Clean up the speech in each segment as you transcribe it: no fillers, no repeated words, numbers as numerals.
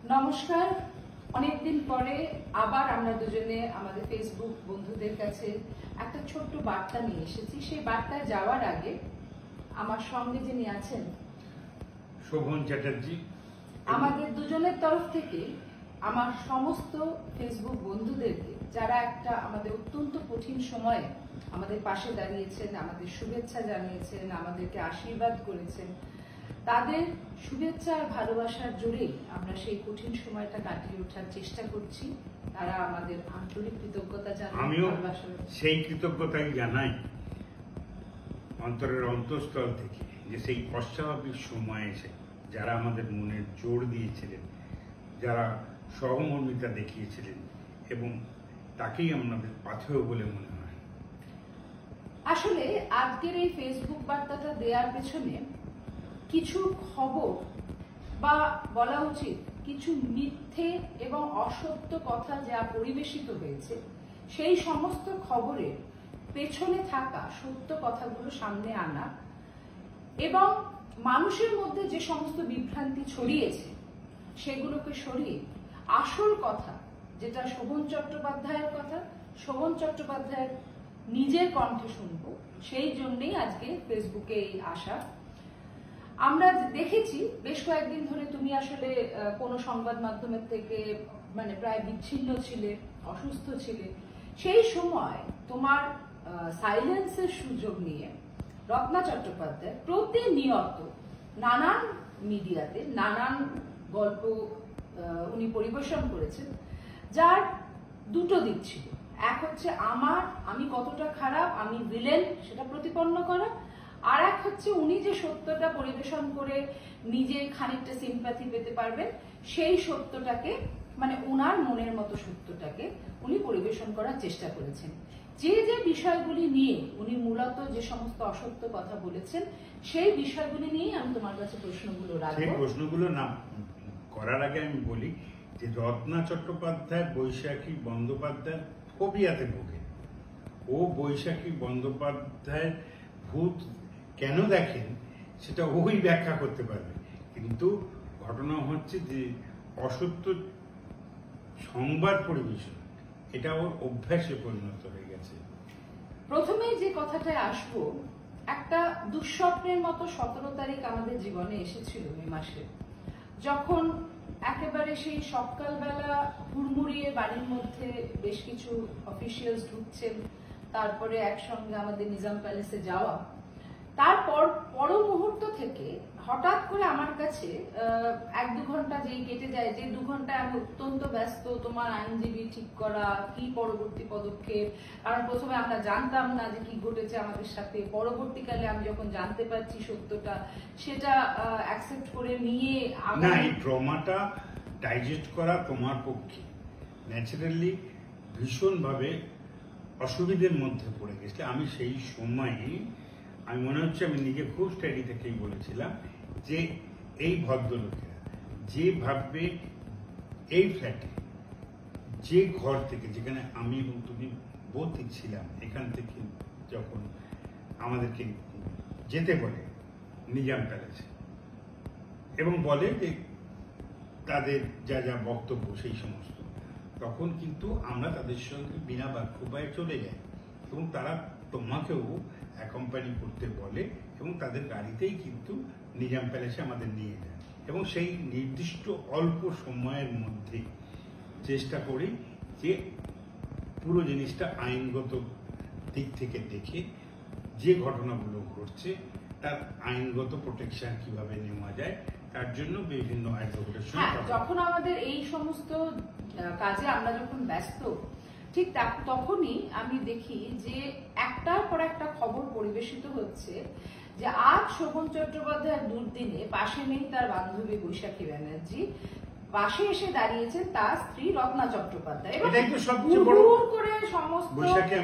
নমস্কার। অনেকদিন পরে আবার আমরা দুজনে আমাদের ফেসবুক বন্ধুদের কাছে একটা ছোট্ট বার্তা নিয়ে এসেছি। সেই বার্তায় যাওয়ার আগে আমার সঙ্গে যিনি আছেন শোভন চ্যাটার্জি, আমাদের দুজনের তরফ থেকে আমার সমস্ত ফেসবুক বন্ধুদেরকে যারা একটা আমাদের অত্যন্ত কঠিন সময়ে আমাদের পাশে দাঁড়িয়েছেন, আমাদের শুভেচ্ছা জানিয়েছেন, আমাদেরকে আশীর্বাদ করেছেন, তাদের শুভেচ্ছা আর ভালোবাসার জোরে আমরা সেই কঠিন সময়টা কাটিয়ে ওঠার চেষ্টা করছি। তারা আমাদের আন্তরিক কৃতজ্ঞতা জানান। আমিও সেই কৃতজ্ঞতাই জানাই অন্তরের অন্তঃস্থল থেকে, যে সেই অস্বাভাবিক সময়ে এসে যারা আমাদের মনে জোর দিয়েছিলেন, যারা সহমর্মিতা দেখিয়েছিলেন, এবং তাকেই আমাদের পাথেয় বলে মনে হয়। আসলে আজকের এই ফেসবুক বার্তাটা দেওয়ার পেছনে কিছু খবর বা বলা উচিত কিছু মিথ্যে এবং অসত্য কথা যা পরিবেশিত হয়েছে, সেই সমস্ত খবরের পেছনে থাকা সত্য কথাগুলো সামনে আনা এবং মানুষের মধ্যে যে সমস্ত বিভ্রান্তি ছড়িয়েছে সেগুলোকে সরিয়ে আসল কথা, যেটা শোভন চট্টোপাধ্যায়ের কথা, শোভন চট্টোপাধ্যায়ের নিজের কণ্ঠে শুনবো, সেই জন্যই আজকে ফেসবুকে এই আসা। আমরা দেখেছি বেশ কয়েকদিন ধরে তুমি আসলে কোনো সংবাদ মাধ্যমের থেকে প্রায় বিচ্ছিন্ন ছিলে, অসুস্থ ছিলে। সেই সময় তোমার সাইলেন্সের সুযোগ নিয়ে রত্না চট্টোপাধ্যায় প্রতিনিয়ত নানান মিডিয়াতে নানান গল্প উনি পরিবেশন করেছেন, যার দুটো দিক ছিল। এক হচ্ছে আমি কতটা খারাপ, আমি ভিলেন, সেটা প্রতিপন্ন করা। আর এক হচ্ছে উনি যে সত্যটা পরিবেশন করে নিজে খানিকটা সিম্প্যাথি পেতে পারবেন, সেই সত্যটাকে ওনার মনের মতো সত্যটাকে উনি পরিবেশন করার চেষ্টা করেছেন। যে যে বিষয়গুলি নিয়ে উনি মূলত যে সমস্ত অসত্য কথা বলেছেন, সেই বিষয়গুলি নিয়েই আমি তোমার কাছে প্রশ্নগুলো রাখবো। সেই প্রশ্নগুলো না করার আগে আমি বলি যে রত্না চট্টোপাধ্যায় বৈশাখী বন্দ্যোপাধ্যায় ফোবিয়াতে ভোগে। ও বৈশাখী বন্দ্যোপাধ্যায়ের ভূত কেন দেখেন সেটা ওই ব্যাখ্যা করতে পারবে, কিন্তু ঘটনা হচ্ছে যে অসত্য সংবাদ পরিবেশন এটা ওর অভ্যাসে পরিণত হয়ে গেছে। প্রথমে যে কথাটায় আসবো, একটা দুঃস্বপ্নের মতো 17 তারিখ আমাদের জীবনে এসেছিল মে মাসে, যখন একেবারে সেই সকালবেলা হুড়মুড়িয়ে বাড়ির মধ্যে বেশ কিছু অফিসিয়ালস ঢুকছেন, তারপরে একসঙ্গে আমাদের নিজাম প্যালেসে যাওয়া। তারপর পর মুহূর্ত থেকে হঠাৎ করে আমার কাছে 1-2 ঘন্টা যেই কেটে যায়, যে 2 ঘন্টায় আমি অত্যন্ত ব্যস্ত, তোমার আইনজীবী ঠিক করা, কি পরবর্তী পদক্ষেপ। কারণ প্রথমে আমরা জানতাম না যে কি ঘটেছে আমাদের সাথে, পরবর্তীকালে আমি যখন জানতে পারছি সত্যটা, সেটা অ্যাকসেপ্ট করে নিয়ে না, এই ট্রমাটা ডাইজেস্ট করা তোমার পক্ষে ন্যাচারালি ভীষণভাবে অসুবিধার মধ্যে পড়ে গেছে। আমি সেই সময়ই আমি মনে হচ্ছে আমি নিজে খুব স্টাডি থেকেই বলেছিলাম যে এই ভদ্রলোকেরা যেভাবে এই ফ্ল্যাটে, যে ঘর থেকে, যেখানে আমি এবং তুমি বোধই ছিলাম, এখান থেকে যখন আমাদেরকে যেতে বলে নিজাম প্যালেসে এবং বলে যে তাদের যা যা বক্তব্য সেই সমস্ত, তখন কিন্তু আমরা তাদের সঙ্গে বিনা বাক্যবায়ে চলে যাই এবং তারা তোমাকেও অ্যাকম্পানি করতে বলে এবং তাদের গাড়িতেই কিন্তু নিজাম প্যালেসে আমাদের নিয়ে যায় এবং সেই নির্দিষ্ট অল্প সময়ের মধ্যে চেষ্টা করি যে পুরো জিনিসটা আইনগত দিক থেকে দেখে যে ঘটনাগুলো ঘটছে তার আইনগত প্রোটেকশন কিভাবে নেওয়া যায়, তার জন্য বিভিন্ন অ্যাডভোকেটের সঙ্গে। যখন আমাদের এই সমস্ত কাজে আমরা যখন ব্যস্ত, ঠিক তখনই আমি দেখি যে একটার পর একটা খবর পরিবেশিত হচ্ছে যে আজ শোভন চট্টোপাধ্যায়ের দুর্দিনে পাশে নেই তার বান্ধবী বৈশাখী ব্যানার্জি, পাশে এসে দাঁড়িয়েছেন তার স্ত্রী রত্না চট্টোপাধ্যায়। করে সমস্ত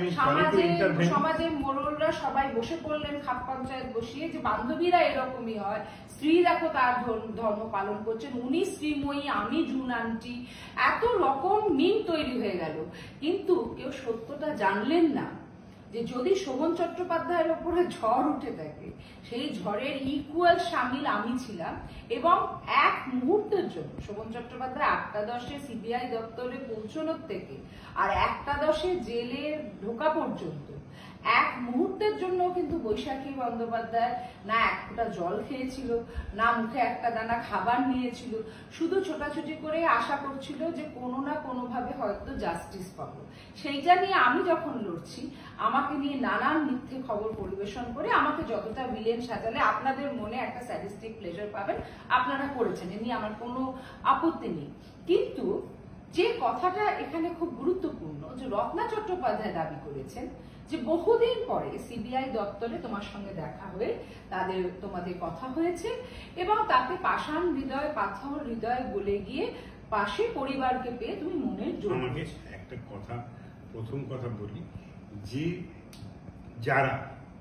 সমাজের মোড়লরা সবাই বসে পড়লেন খাপ পঞ্চায়েত বসিয়ে, যে বান্ধবীরা এরকমই হয়, স্ত্রী দেখো তার ধর্ম পালন করছেন, উনি শ্রীময়ী, আমি জুন আন্টি, এত রকম মিম তৈরি হয়ে গেল। কিন্তু কেউ সত্যটা জানলেন না যে যদি শোভন চট্টোপাধ্যায়ের ওপরে ঝড় উঠে থাকে, সেই ঝড়ের ইকুয়াল সামিল আমি ছিলাম। এবং এক মুহূর্তের জন্য শোভন চট্টোপাধ্যায় 8টা 10-এ সিবিআই দপ্তরে পৌঁছানোর থেকে আর 1টা 10-এ জেলে ঢোকা পর্যন্ত এক মুহূর্তের জন্য কিন্তু বৈশাখী বন্দ্যোপাধ্যায় না এক ফোঁটা জল খেয়েছিল, না মুখে একটা দানা খাবার নিয়েছিল, শুধু ছোটাছুটি করে আশা করছিল যে কোনো না কোনো ভাবে হয়তো জাস্টিস পাবো। সেইটা নিয়ে আমি যখন লড়ছি, আমাকে নিয়ে নানান মিথ্যে খবর পরিবেশন করে আমাকে যতটা ভিলেন সাজালে আপনাদের মনে একটা স্যাডিস্টিক প্লেজার পাবেন, আপনারা করেছেন, এ নিয়ে আমার কোনো আপত্তি নেই। কিন্তু যে কথাটা এখানে খুব গুরুত্বপূর্ণ, যে রত্না চট্টোপাধ্যায় দাবি করেছেন যে বহুদিন পরে সিবিআই দপ্তরে তোমার সঙ্গে দেখা হয়ে তোমাদের কথা হয়েছে এবং তাতে পাষাণ হৃদয় পাথর হৃদয় গলে গিয়ে পাশে পরিবারকে পেয়ে তুমি মনের জোর। আমাকে একটা কথা, প্রথম কথা বলি, যে যারা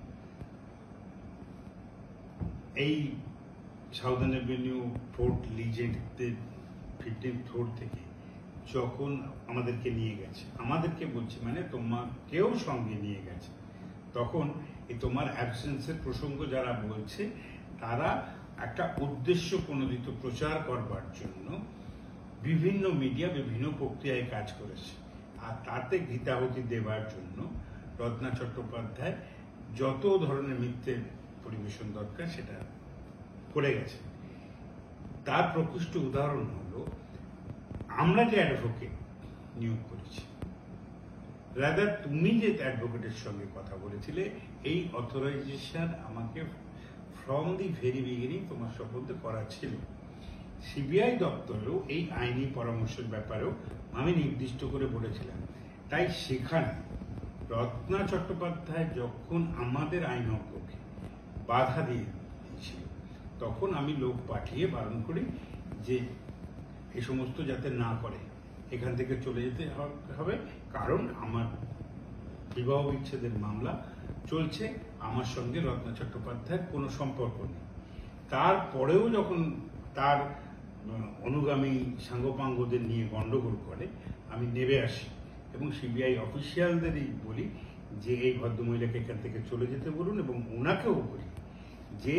এই সাউদার্ন অ্যাভিনিউ ফোর্ট লিজেন্ডদের 15th ফ্লোর থেকে যখন আমাদেরকে নিয়ে গেছে, আমাদেরকে বলছে মানে তোমাকেও সঙ্গে নিয়ে গেছে, তখন এই তোমার অ্যাবসেন্সের প্রসঙ্গ যারা বলছে তারা একটা উদ্দেশ্য প্রণোদিত প্রচার করবার জন্য বিভিন্ন মিডিয়া বিভিন্ন প্রক্রিয়ায় কাজ করেছে। আর তাতে গীতাহুতি দেওয়ার জন্য রত্না চট্টোপাধ্যায় যত ধরনের মিথ্যে পরিবেশন দরকার সেটা করে গেছে। তার প্রকৃষ্ট উদাহরণ হলো আমরা যে অ্যাডভোকেট নিয়োগ করেছি, রাদার তুমি যে অ্যাডভোকেটের সঙ্গে কথা বলেছিলে, এই অথরাইজেশন আমাকে ফ্রম দি ভেরি বিগিনিং তোমার সম্বন্ধে করা ছিল। সিবিআই দপ্তরেও এই আইনি পরামর্শের ব্যাপারেও আমি নির্দিষ্ট করে বলেছিলাম। তাই সেখানে রত্না চট্টোপাধ্যায় যখন আমাদের আইনজ্ঞকে বাধা দিয়েছিল, তখন আমি লোক পাঠিয়ে বারণ করি যে এই সমস্ত যাতে না করে, এখান থেকে চলে যেতে হবে, কারণ আমার বিবাহ বিচ্ছেদের মামলা চলছে, আমার সঙ্গে রত্না চট্টোপাধ্যায়ের কোনো সম্পর্ক নেই। তারপরেও যখন তার অনুগামী সাঙ্গপাঙ্গদের নিয়ে গন্ডগোল করে, আমি নেমে আসি এবং সিবিআই অফিসিয়ালদেরই বলি যে এই ভদ্রমহিলাকে এখান থেকে চলে যেতে বলুন, এবং ওনাকেও বলি যে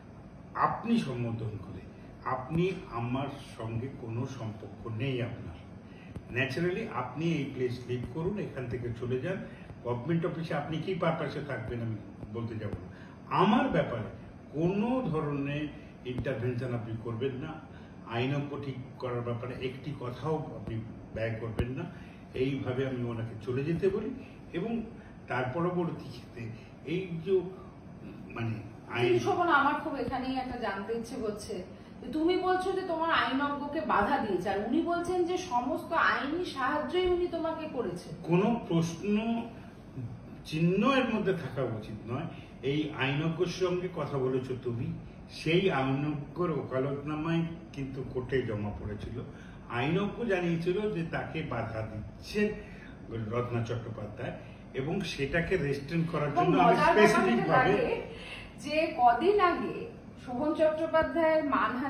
আপনি সম্বোধন করে আপনি আমার সঙ্গে কোনো সম্পর্ক নেই, আপনার ন্যাচারালি আপনি এই প্লেস লিভ করুন, এখান থেকে চলে যান। গভর্নমেন্ট অফিসে আপনি কি পারপাসে থাকবেন আমি বলতে যাব না, আমার ব্যাপারে কোনো ধরনের ইন্টারভেনশন আপনি করবেন না, আইনজ্ঞ ঠিক করার ব্যাপারে একটি কথাও আপনি ব্যয় করবেন না, এইভাবে আমি ওনাকে চলে যেতে বলি। এবং তার পরবর্তীতে এই যে মানে আমার খুব এখানেই একটা জানতে ইচ্ছে করছে, তুমি বলছো যে তোমার আইনজ্ঞকে বাধা দিয়েছে, আর উনি বলছেন যে সমস্ত আইনি সাহায্যই উনি তোমাকে করেছেন। কোনো প্রশ্ন চিহ্ন এর মধ্যে থাকা উচিত নয়। এই আইনজ্ঞর সঙ্গে কথা বলেছো তুমি, সেই আইনজ্ঞর ওকালতনামায় কিন্তু কোর্টে জমা পড়েছিল। আইনজ্ঞ জানিয়েছিল যে তাকে বাধা দিচ্ছেন রত্না চট্টোপাধ্যায়, এবং সেটাকে রেস্ট্রেন করার জন্য আমি স্পেসিফিক ভাবে যে কদিন আগে শোভন চট্টোপাধ্যায়ের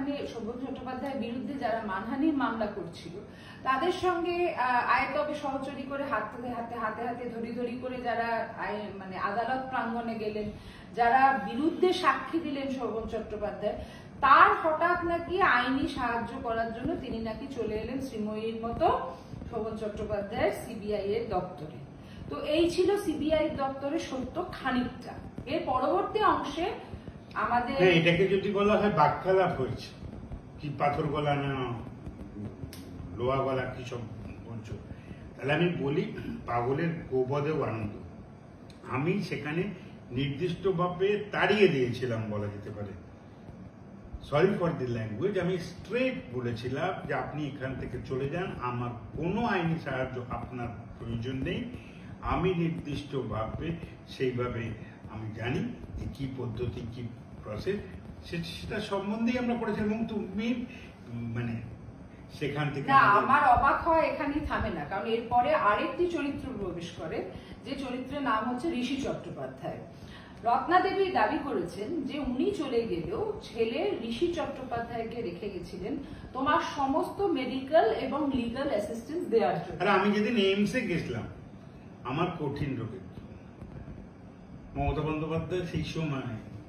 বিরুদ্ধে যারা মানহানির মামলা করছিল, তাদের সঙ্গে আয়তবে সহচরী করে হাতে ধরি করে যারা মানে আদালত প্রাঙ্গণে গেলেন, যারা বিরুদ্ধে সাক্ষী দিলেন শোভন চট্টোপাধ্যায়, তার হঠাৎ নাকি আইনি সাহায্য করার জন্য তিনি নাকি চলে এলেন শ্রীময়ীর মতো শোভন চট্টোপাধ্যায়ের সিবিআই এর দপ্তরে। তো এই ছিল সিবিআই দপ্তরের সত্য খানিকটা। এর পরবর্তী অংশে আমাদের এটাকে যদি বলা হয় বাক্যালাপ হয়েছে, কি পাথর গলা না লোহা গলা কি সব বলছো, তাহলে আমি বলি পাগলের গোবদেও আনন্দ। আমি সেখানে নির্দিষ্টভাবে তাড়িয়ে দিয়েছিলাম বলা যেতে পারে, সরি ফর দি ল্যাঙ্গুয়েজ, আমি স্ট্রেট বলেছিলাম যে আপনি এখান থেকে চলে যান, আমার কোনো আইনি সাহায্য আপনার প্রয়োজন নেই। আমি নির্দিষ্টভাবে সেইভাবে আমি জানি যে কি পদ্ধতি কি প্রসেস, সেটা সম্বন্ধেই আমরা করেছিলাম। এবং তুমি মানে সেখান থেকে আমার অবাক হয় এখানেই থামে না, কারণ এরপরে আরেকটি চরিত্র প্রবেশ করে, যে চরিত্রের নাম হচ্ছে ঋষি চট্টোপাধ্যায়। রত্না দেবী দাবি করেছেন যে উনি চলে গেলেও ছেলে ঋষি চট্টোপাধ্যায়কে রেখে গেছিলেন তোমার সমস্ত মেডিকেল এবং লিগাল অ্যাসিস্ট্যান্স দেওয়ার জন্য। আমি যেদিন এইমসে গেছিলাম আমার কঠিন রোগের মমতা বন্দ্যোপাধ্যায় সেই সময়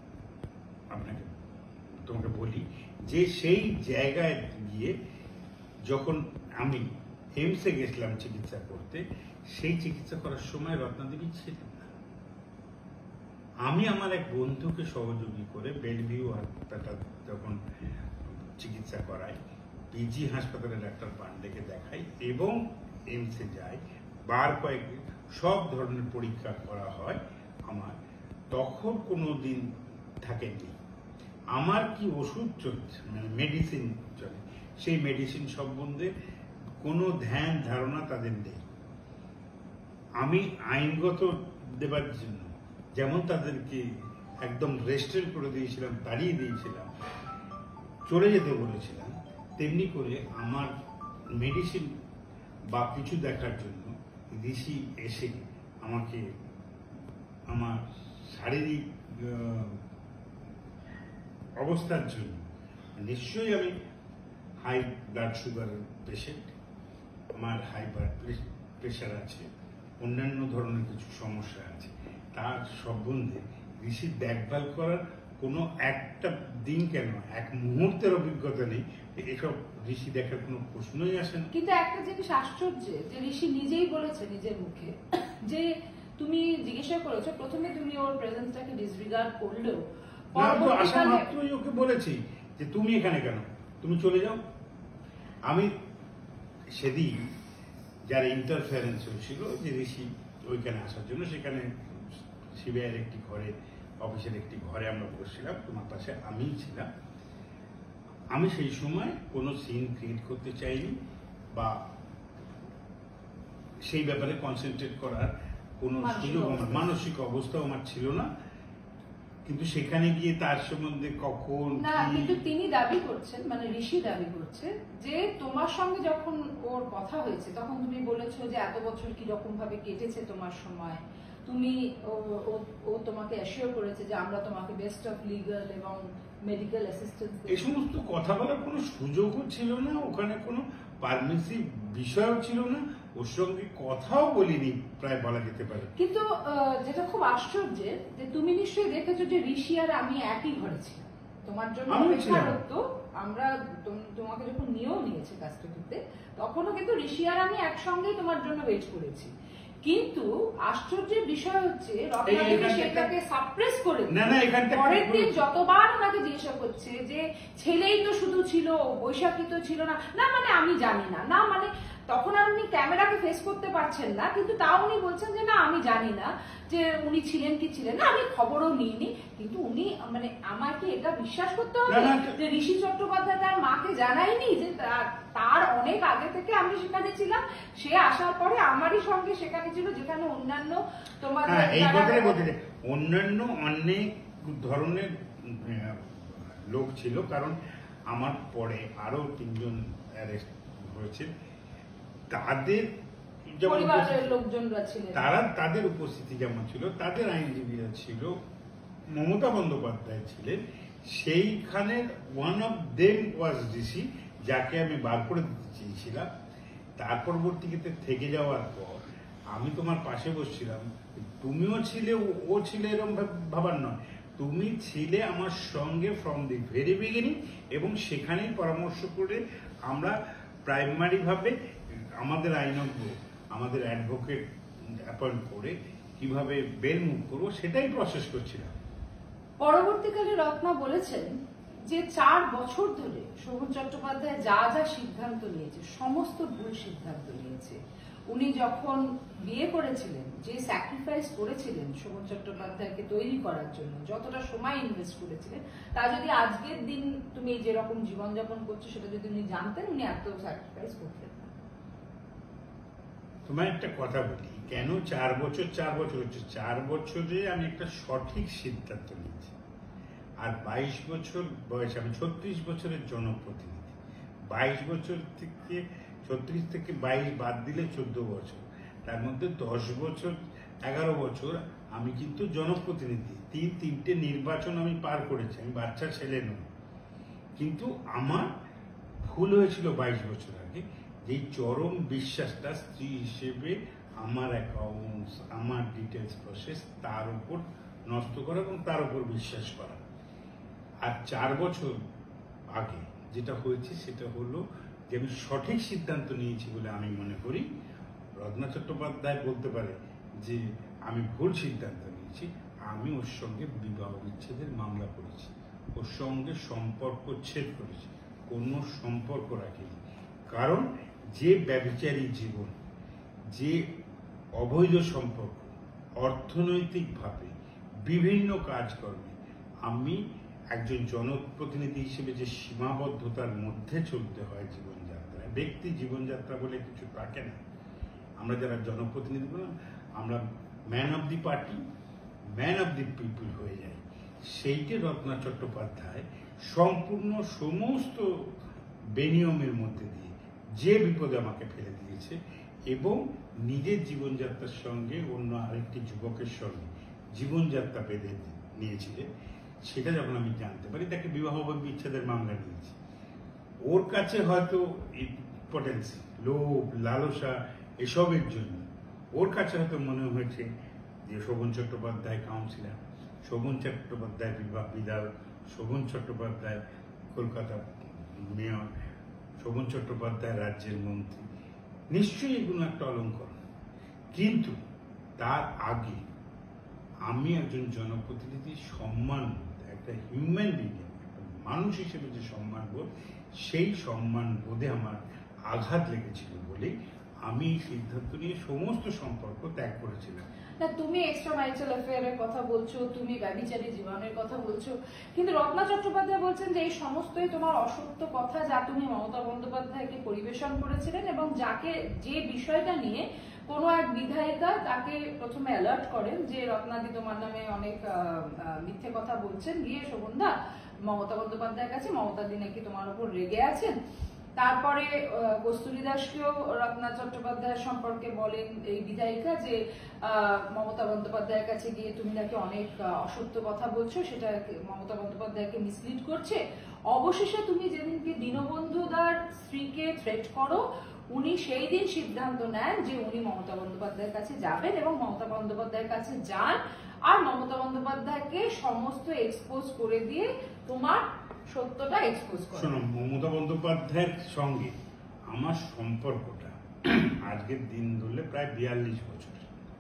তোমাকে বলি যে সেই জায়গায় গিয়ে যখন আমি এইমসে গেছিলাম চিকিৎসা করতে, সেই চিকিৎসা করার সময় রত্নাদেবী ছিল না। আমি আমার এক বন্ধুকে সহযোগী করে বেলভিউ হাসপাতাল যখন চিকিৎসা করাই, পিজি হাসপাতালে ডাক্তার পান্ডেকে দেখাই এবং এইমসে যাই, বার কয়েক সব ধরনের পরীক্ষা করা হয় আমার, তখন কোনো দিন থাকেনি আমার কি ওষুধ চলছে, মানে মেডিসিন চলে, সেই মেডিসিন সম্বন্ধে কোনো ধ্যান ধারণা তাদের নেই। আমি আইনগত দেবার জন্য যেমন তাদেরকে একদম রেস্ট্রিক্ট করে দিয়েছিলাম, তাড়িয়ে দিয়েছিলাম, চলে যেতে বলেছিলাম, তেমনি করে আমার মেডিসিন বা কিছু দেখার জন্য ঋষি এসে আমাকে আমার শারীরিক অবস্থার জন্য, নিশ্চয়ই আমি হাই ব্লাড সুগারের পেশেন্ট, আমার হাই ব্লাড প্রেশার আছে, অন্যান্য ধরনের কিছু সমস্যা আছে, তার সম্বন্ধে ঋষির দেখভাল করার কোনো একটা দিন কেন এক মুহূর্তের অভিজ্ঞতা নেই, এসব ঋষি দেখার কোনো প্রশ্নই আসে না। কিন্তু একটা জিনিস আশ্চর্য যে ঋষি নিজেই বলেছে নিজের মুখে যে তুমি জিজ্ঞাসা করেছো, প্রথমে তুমি ওর প্রেজেন্সটাকে ডিসরিগার্ড করলেও আসা মাত্রই ওকে বলেছি যে তুমি এখানে কেন, তুমি চলে যাও। আমি সেদিন যার ইন্টারফারেন্স হয়েছিল যে ঋষি ওইখানে আসার জন্য, সেখানে সিবিআইয়ের একটি ঘরে, অফিসের একটি ঘরে আমরা বসছিলাম, তোমার পাশে আমিই ছিলাম। আমি সেই সময় কোনো সিন ক্রিয়েট করতে চাইনি বা সেই ব্যাপারে কনসেন্ট্রেট করার কোনো সুযোগ, মানসিক অবস্থাও আমার ছিল না। কিন্তু সেখানে গিয়ে তার সম্বন্ধে কখন না, কিন্তু তিনি দাবি করছেন, মানে ঋষি দাবি করছে যে তোমার সঙ্গে যখন ওর কথা হয়েছে তখন তুমি বলেছো যে এত বছর কি রকম ভাবে কেটেছে তোমার সময়, তুমি ও তোমাকে অ্যাসিওর করেছে যে আমরা তোমাকে বেস্ট অফ লিগ্যাল এবং মেডিকেল অ্যাসিস্ট্যান্স এই সমস্ত কথা বলার কোনো সুযোগও ছিল না, ওখানে কোনো পারমিসিভ বিষয়ও ছিল না, ওর সঙ্গে কথাও বলিনি প্রায় বলা যেতে পারে। কিন্তু যেটা খুব আশ্চর্যের যে তুমি নিশ্চয়ই দেখেছো যে ঋষি আর আমি একই ঘরে ছিলাম, তোমার জন্য অপেক্ষা করতো। আমরা তোমাকে যখন নিয়েও নিয়েছে কাস্টডিতে, তখনও কিন্তু ঋষি আর আমি একসঙ্গেই তোমার জন্য ওয়েট করেছি। কিন্তু আশ্চর্যের বিষয় হচ্ছে রত্নাদেবী সেটাকে সাপ্রেস করে পরের দিন যতবার ওনাকে জিজ্ঞাসা করছে যে ছেলেই তো শুধু ছিল, বৈশাখী তো ছিল না, না মানে আমি জানি না, না মানে তখন আর উনি ক্যামেরাকে ফেস করতে পারছেন না, কিন্তু তাও উনি বলছেন যে না আমি জানি না যে উনি ছিলেন কি ছিলেন না, আমি খবরও নিইনি। কিন্তু উনি মানে আমাকে এটা বিশ্বাস করতে হবে যে ঋষি চট্টোপাধ্যায় তার মাকে জানায়নি যে তার অনেক আগে থেকে আমি সেখানে ছিলাম, সে আসার পরে আমারই সঙ্গে সেখানে ছিল, যেখানে অন্যান্য তোমার এই কথাই বলতে অন্যান্য অনেক ধরনের লোক ছিল, কারণ আমার পরে আরো 3 জন অ্যারেস্ট হয়েছে, তাদের পরিবারের লোকজনরা ছিলেন, তারা তাদের উপস্থিতি যেমন ছিল, তাদের আইনজীবীরা ছিল, মমতা বন্দ্যোপাধ্যায় ছিলেন, সেইখানে one of them was Rishi, যাকে আমি বার করে দিতে চেয়েছিলাম। তার পরবর্তীতে থেকে যাওয়ার পর আমি তোমার পাশে বসছিলাম, তুমিও ছিলে, ও ছিলে, এরকম ভাবার নয়, তুমি ছিলে আমার সঙ্গে ফ্রম দি ভেরি বিগিনিং, এবং সেখানেই পরামর্শ করে আমরা প্রাইমারি ভাবে আমাদের আইনজ্ঞ, আমাদের অ্যাডভোকেট অ্যাপয়েন্ট করে কিভাবে বেল মুভ করবো সেটাই প্রসেস করছিলাম। পরবর্তীকালে রত্না বলেছেন যে 4 বছর ধরে শোভন চট্টোপাধ্যায় যা যা সিদ্ধান্ত নিয়েছে সমস্ত ভুল সিদ্ধান্ত নিয়েছে। উনি যখন বিয়ে করেছিলেন, যে স্যাক্রিফাইস করেছিলেন শোভন চট্টোপাধ্যায়কে তৈরি করার জন্য, যতটা সময় ইনভেস্ট করেছিলেন, তা যদি আজকের দিন তুমি যেরকম জীবনযাপন করছো সেটা যদি উনি জানতেন, উনি এত স্যাক্রিফাইস করতেন না। তোমার একটা কথা বলি, কেন 4 বছর হচ্ছে, 4 বছরে আমি একটা সঠিক সিদ্ধান্ত নিয়েছি। আর 22 বছর বয়সে আমি 36 বছরের জনপ্রতিনিধি, 22 বছর থেকে 36 থেকে 22 বাদ দিলে 14 বছর, তার মধ্যে 10 বছর 11 বছর আমি কিন্তু জনপ্রতিনিধি, 3টে নির্বাচন আমি পার করেছি, আমি বাচ্চা ছেলে নই। কিন্তু আমার ভুল হয়েছিল 22 বছর আগে, যে চরম বিশ্বাসটা স্ত্রী হিসেবে আমার অ্যাকাউন্টস, আমার ডিটেলস প্রসেস, তার উপর নষ্ট করা এবং তার উপর বিশ্বাস করা। আর 4 বছর আগে যেটা হয়েছে সেটা হলো যে আমি সঠিক সিদ্ধান্ত নিয়েছি বলে আমি মনে করি। রত্না চট্টোপাধ্যায় বলতে পারে যে আমি ভুল সিদ্ধান্ত নিয়েছি, আমি ওর সঙ্গে বিবাহ বিচ্ছেদের মামলা করেছি, ওর সঙ্গে সম্পর্ক ছেদ করেছি, কোনো সম্পর্ক রাখিনি। কারণ যে ব্যভিচারী জীবন, যে অবৈধ সম্পর্ক, অর্থনৈতিকভাবে বিভিন্ন কাজকর্মে আমি একজন জনপ্রতিনিধি হিসেবে যে সীমাবদ্ধতার মধ্যে চলতে হয় জীবনযাত্রায়, ব্যক্তি জীবনযাত্রা বলে কিছু থাকে না। আমরা যারা জনপ্রতিনিধি বললাম, আমরা man of the party, man of the people হয়ে যাই। সেইটি রত্না চট্টোপাধ্যায় সম্পূর্ণ সমস্ত বেনিয়মের মধ্যে দিয়ে যে বিপদে আমাকে ফেলে দিয়েছে এবং নিজের জীবনযাত্রার সঙ্গে অন্য আরেকটি যুবকের সঙ্গে জীবনযাত্রা বেঁধে নিয়েছিলেন, সেটা যখন আমি জানতে পারি, তাকে বিবাহ বিচ্ছেদের মামলা নিয়েছি। ওর কাছে হয়তো ইম্পর্টেন্সি, লোভ, লালসা এসবের জন্য ওর কাছে হয়তো মনে হয়েছে যে শোভন চট্টোপাধ্যায় কাউন্সিলর, শোভন চট্টোপাধ্যায় বিধায়ক, শোভন চট্টোপাধ্যায় কলকাতা মেয়র, শোভন চট্টোপাধ্যায় রাজ্যের মন্ত্রী, নিশ্চয়ই এগুলো একটা অলঙ্করণ। কিন্তু তার আগে আমি একজন জনপ্রতিনিধির সম্মানবোধ, একটা হিউম্যান বিং, একটা মানুষ হিসেবে যে সম্মানবোধ, সেই সম্মানবোধে আমার আঘাত লেগেছিল বলে আমি সিদ্ধান্ত নিয়ে সমস্ত সম্পর্ক ত্যাগ করেছিলাম। না, তুমি এক্সট্রা ম্যারিটাল অ্যাফেয়ারের কথা বলছো, তুমি ব্যভিচারী জীবনের কথা বলছো, কিন্তু রত্না চট্টোপাধ্যায় বলছেন যে এই সমস্তই তোমার অসত্য কথা, যা তুমি মমতা বন্দ্যোপাধ্যায়কে পরিবেশন করেছিলেন এবং যে বিষয়টা নিয়ে কোনো এক বিধায়িকা তাকে প্রথমে অ্যালার্ট করেন যে রত্নাদি তোমার নামে অনেক মিথ্যে কথা বলছেন, গিয়ে শোভনদা মমতা বন্দ্যোপাধ্যায়ের কাছে, মমতাদি নাকি তোমার উপর রেগে আছেন। তারপরে কস্তুরী দাসকেও রত্না চট্টোপাধ্যায়ের সম্পর্কে বলেন এই বিধায়িকা যে মমতা বন্দ্যোপাধ্যায়ের কাছে গিয়ে তুমি নাকি অনেক অসত্য কথা বলছো, সেটা মমতা বন্দ্যোপাধ্যায়কে মিসলিড করছে। অবশেষে তুমি যেদিনকে দীনবন্ধুদার স্ত্রীকে থ্রেট করো, উনি সেই দিন সিদ্ধান্ত নেন যে উনি মমতা বন্দ্যোপাধ্যায়ের কাছে যাবেন এবং মমতা বন্দ্যোপাধ্যায়ের কাছে যান আর মমতা বন্দ্যোপাধ্যায়কে সমস্ত এক্সপোজ করে দিয়ে তোমার সত্যটা এক্সপোজ করে। শোনো, মমতা বন্দ্যোপাধ্যায়ের সঙ্গে আমার সম্পর্কটা আজকের দিন ধরলে প্রায় 42 বছর।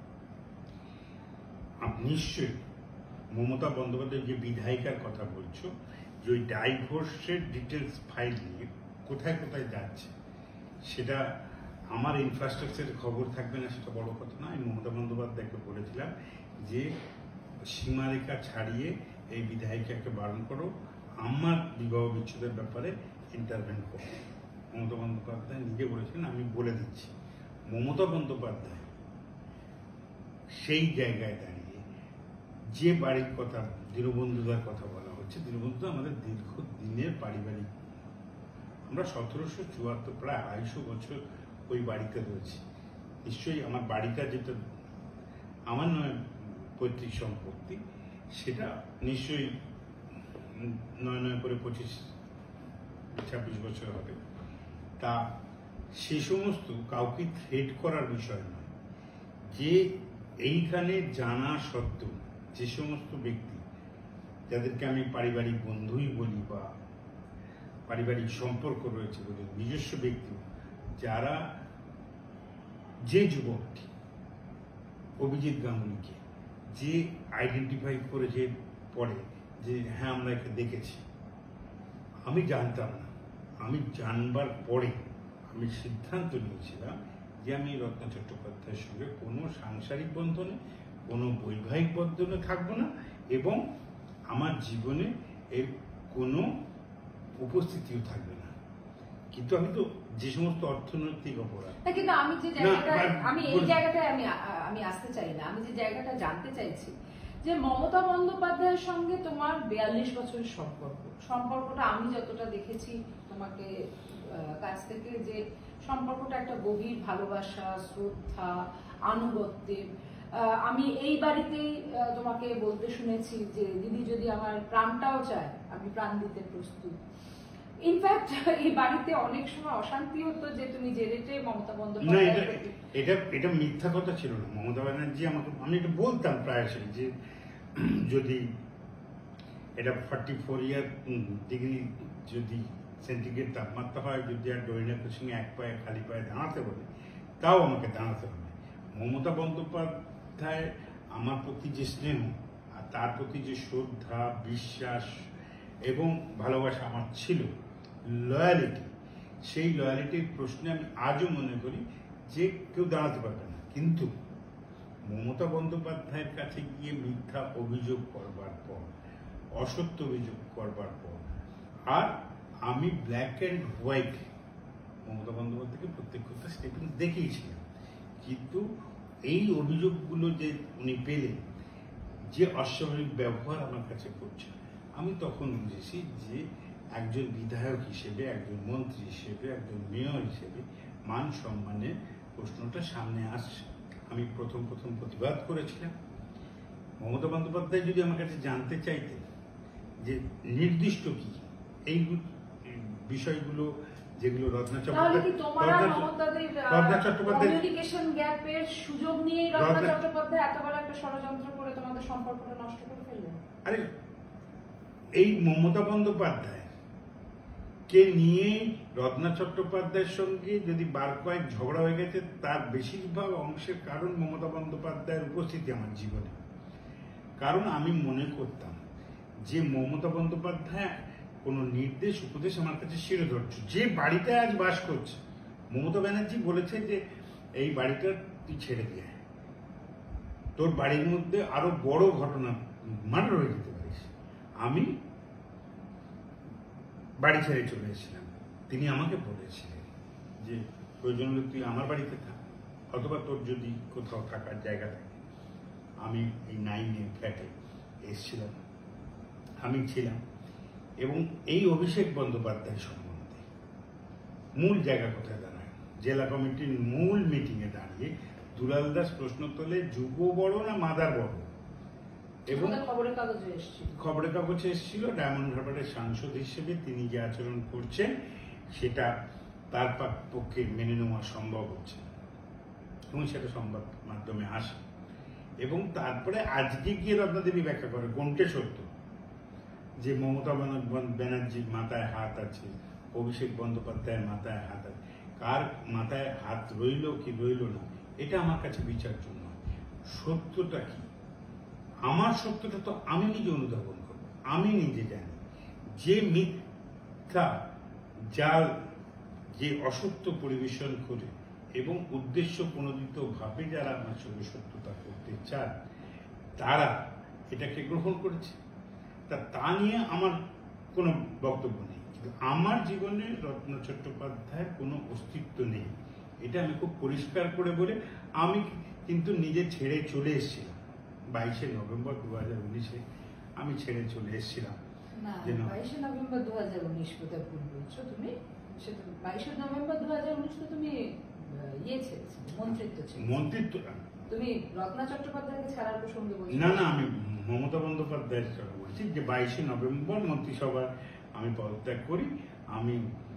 নিশ্চয়ই মমতা বন্দ্যোপাধ্যায় যে বিধায়িকার কথা বলছো, যে ওই ডাইভোর্সের ডিটেলস ফাইল নিয়ে কোথায় কোথায় যাচ্ছে, সেটা আমার ইনফ্রাস্ট্রাকচারের খবর থাকবে না, সেটা বড় কথা না। আমি মমতা বন্দ্যোপাধ্যায়কে বলেছিলাম যে সীমারেখা ছাড়িয়ে এই বিধায়িকাকে বারণ করো, আমার বিবাহ বিচ্ছেদের ব্যাপারে ইন্টারভেন করো। মমতা বন্দ্যোপাধ্যায় নিজে বলেছিলেন, আমি বলে দিচ্ছি। মমতা বন্দ্যোপাধ্যায় সেই জায়গায় দাঁড়িয়ে যে বাড়ির কথা, দীনবন্ধুদার কথা বলা হচ্ছে, দীনবন্ধু আমাদের দীর্ঘদিনের পারিবারিক, আমরা 1774 প্রায় 250 বছর ওই বাড়িতে রয়েছি। নিশ্চয়ই আমার বাড়িটা যেটা আমার নয় পৈতৃক সম্পত্তি, সেটা নিশ্চয়ই 9 করে 25-26 বছর হবে। তা সে সমস্ত কাউকে থ্রেট করার বিষয় নয়। যে এইখানে জানা সত্ত্বেও যে সমস্ত ব্যক্তি, যাদেরকে আমি পারিবারিক বন্ধুই বলি বা পারিবারিক সম্পর্ক রয়েছে বলে নিজস্ব ব্যক্তি, যারা যে যুবকটি অভিজিৎ গাঙ্গুলিকে যে আইডেন্টিফাই করে যে পরে যে হ্যাঁ আমরা একে দেখেছি, আমি জানতাম না। আমি জানবার পরে আমি সিদ্ধান্ত নিয়েছিলাম যে আমি রত্না চট্টোপাধ্যায়ের সঙ্গে কোনো সাংসারিক বন্ধনে, কোনো বৈবাহিক বন্ধনে থাকবো না এবং আমার জীবনে এর কোনো উপস্থিতিও থাকবে না। কিন্তু আমি তো যে সমস্ত অর্থনৈতিক অপরাধ, কিন্তু আমি যে জায়গাটা, আমি এই জায়গাটায় আমি আসতে চাই না। আমি যে জায়গাটা জানতে চাইছি যে মমতা বন্দ্যোপাধ্যায়ের সঙ্গে তোমার 42 বছরের সম্পর্কটা আমি যতটা দেখেছি তোমাকে কাছ থেকে, যে সম্পর্কটা একটা গভীর ভালোবাসা, শ্রদ্ধা, আনুগত্যের। আমি এই বাড়িতেই তোমাকে বলতে শুনেছি যে দিদি যদি আমার প্রাণটাও চায় আমি প্রাণ দিতে প্রস্তুত। ইনফ্যাক্ট এই বাড়িতে অনেক সময় অশান্তি হতো যে তুমি যে রেটে মমতা বন্দ্যোপাধ্যায়, এটা মিথ্যা কথা ছিল না। মমতা ব্যানার্জি আমাকে, আমি এটা বলতাম প্রায়শই যে যদি এটা 44 ডিগ্রি যদি সেন্টিগ্রেড তাপমাত্রা হয়, যদি আর ডরিনা কুসুমে এক পায়ে খালি পায়ে দাঁড়াতে বলে, তাও আমাকে দাঁড়াতে হবে। মমতা বন্দ্যোপাধ্যায় আমার প্রতি যে স্নেহ আর তার প্রতি যে শ্রদ্ধা, বিশ্বাস এবং ভালোবাসা আমার ছিল, লয়ালিটি, সেই লয়ালিটির প্রশ্নে আমি আজও মনে করি যে কেউ দাঁড়াতে পারবে না। কিন্তু মমতা বন্দ্যোপাধ্যায়ের কাছে গিয়ে মিথ্যা অভিযোগ করবার পর, অসত্য অভিযোগ করবার পর, আর আমি ব্ল্যাক অ্যান্ড হোয়াইট মমতা বন্দ্যোপাধ্যায়কে প্রত্যক্ষতা স্টেটমেন্ট দেখিয়েছিলাম, কিন্তু এই অভিযোগগুলো যে উনি পেলেন, যে অস্বাভাবিক ব্যবহার আমার কাছে করছে, আমি তখন বুঝেছি যে একজন বিধায়ক হিসেবে, একজন মন্ত্রী হিসেবে, একজন মেয়র হিসেবে মান সম্মানের প্রশ্নটা সামনে আসছে। আমি প্রথম প্রতিবাদ করেছিলাম। মমতা বন্দ্যোপাধ্যায় যদি আমার কাছে জানতে চাইতেন যে নির্দিষ্ট কি এই বিষয়গুলো, যেগুলো রত্না চট্টোপাধ্যায় সুযোগ নিয়ে রত্না চট্টোপাধ্যায় এত বড় একটা ষড়যন্ত্র করে তোমাদের সম্পর্কটা নষ্ট করে ফেললেন। আরে এই মমতা বন্দ্যোপাধ্যায় কে নিয়ে রত্না চট্টোপাধ্যায়ের সঙ্গে যদি বার কয়েক ঝগড়া হয়ে গেছে, তার বেশিরভাগ অংশের কারণ মমতা বন্দ্যোপাধ্যায়ের উপস্থিতি আমার জীবনে। কারণ আমি মনে করতাম যে মমতা বন্দ্যোপাধ্যায় কোন নির্দেশ উপদেশ আমার কাছে শিরোধার্য। যে বাড়িতে আজ বাস করছে, মমতা ব্যানার্জি বলেছে যে এই বাড়িটা তুই ছেড়ে দিয়ে, তোর বাড়ির মধ্যে আরো বড় ঘটনা, মার্ডার হয়ে যেতে পারিস। আমি বাড়ি ছেড়ে চলে এসেছিলাম। তিনি আমাকে বলেছিলেন যে প্রয়োজন হলে তুই আমার বাড়িতে থাক, অথবা তোর যদি কোথাও থাকার জায়গা থাকে। আমি এই 9 ফ্ল্যাটে এসেছিলাম, আমি ছিলাম। এবং এই অভিষেক বন্দ্যোপাধ্যায় সম্বন্ধে মূল জায়গা কোথায় দাঁড়ায়, জেলা কমিটির মূল মিটিংয়ে দাঁড়িয়ে দুলাল দাস প্রশ্ন তোলে, যুব বড় না মাদার বড়? এবং খবরের কাগজে এসেছিল ডায়মন্ড হারবারের সাংসদ হিসেবে তিনি যে আচরণ করছেন সেটা তার পক্ষে মেনে নেওয়া সম্ভব হচ্ছে, এবং সেটা সংবাদ মাধ্যমে আসে। এবং তারপরে আজকে গিয়ে রত্নাদেবী ব্যাখ্যা করে কোনটা সত্য, যে মমতা ব্যানার্জির মাথায় হাত আছে, অভিষেক বন্দ্যোপাধ্যায়ের মাথায় হাত আছে। কার মাথায় হাত রইল কি রইল না, এটা আমার কাছে বিচার্য নয়। সত্যটা কি, আমার সত্যটা তো আমি নিজে অনুধাবন করবো, আমি নিজে জানি। যে মিথ্যা, জাল, যে অসত্য পরিবেশন করে এবং উদ্দেশ্য প্রণোদিত ভাবে যারা আমার সঙ্গে সত্যতা করতে চান, তারা এটাকে গ্রহণ করেছে। তা নিয়ে আমার কোনো বক্তব্য নেই, কিন্তু আমার জীবনে রত্না চট্টোপাধ্যায়ের কোনো অস্তিত্ব নেই, এটা আমি খুব পরিষ্কার করে বলে আমি কিন্তু নিজে ছেড়ে চলে এসেছিলাম। 22শে নভেম্বর 2019-এ আমি ছেড়ে চলে এসেছিলাম। 22শে নভেম্বর 2019 কোথায় ভুল বলছো তুমি? 22শে নভেম্বর 2019 তো তুমি মন্ত্রিত্ব তুমি রত্না চট্টোপাধ্যায়কে ছাড়ার প্রসঙ্গে বলছো? না, আমি মমতা বন্দ্যোপাধ্যায়ের কথা বলছি, যে 22শে নভেম্বর মন্ত্রিসভার আমি পদত্যাগ করি। আমি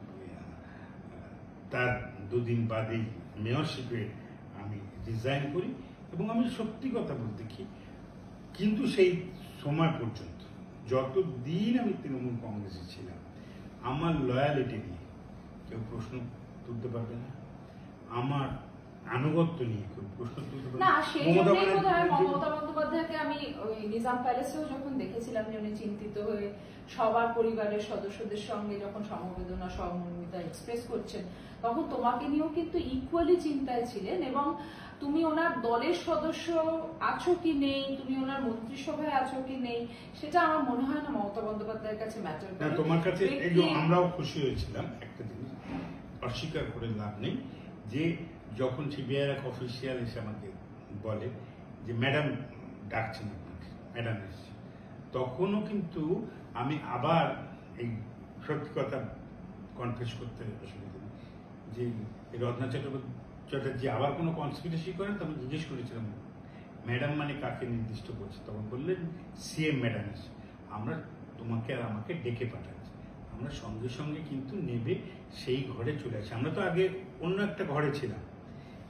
তার দুদিন বাদেই মেয়রশিপে আমি রিজাইন করি। এবং আমি সত্যি কথা বলতে কি, কিন্তু সেই সময় পর্যন্ত যতদিন আমি তৃণমূল কংগ্রেসে ছিলাম, আমার লয়ালিটি নিয়ে কেউ প্রশ্ন তুলতে পারবে না, আমার আনুগত্য নিয়ে কেউ প্রশ্ন তুলতে পারবে না। সেই জন্যই বোধহয় মমতা বন্দ্যোপাধ্যায়কে আমি ওই নিজাম প্যালেসেও যখন দেখেছিলাম যে উনি চিন্তিত হয়ে সবার পরিবারের সদস্যদের সঙ্গে যখন সমবেদনা, সহমর্মিতা এক্সপ্রেস করছেন, তখন তোমাকে নিয়েও কিন্তু ইকুয়ালি চিন্তায় ছিলেন। এবং তুমি ওনার দলের সদস্য আছো কি নেই, তুমি ওনার মন্ত্রিসভায় আছো কি নেই, সেটা আমার মনে হয় না মমতা বন্দ্যোপাধ্যায়ের কাছে ম্যাটার করে। তোমার কাছে আমরাও খুশি হয়েছিলাম, একটা জিনিস অস্বীকার করে লাভ নেই, যে যখন সিবিআই এক অফিসিয়াল এসে আমাকে বলে যে ম্যাডাম ডাকছেন আপনাকে, ম্যাডাম এসছে, তখনও কিন্তু আমি আবার এই সত্যি কথা কনফেস করতে অসুবিধা নেই যে রত্না চট্টোপাধ্যায় আবার কোনো কনস্পিরেসি করেন। তো আমি জিজ্ঞেস করেছিলাম ম্যাডাম মানে কাকে নির্দিষ্ট করছে, তখন বললেন সিএম ম্যাডাম এসে আমরা তোমাকে আর আমাকে ডেকে পাঠাচ্ছি। আমরা সঙ্গে সঙ্গে কিন্তু নেবে সেই ঘরে চলে আসি। আমরা তো আগে অন্য একটা ঘরে ছিলাম,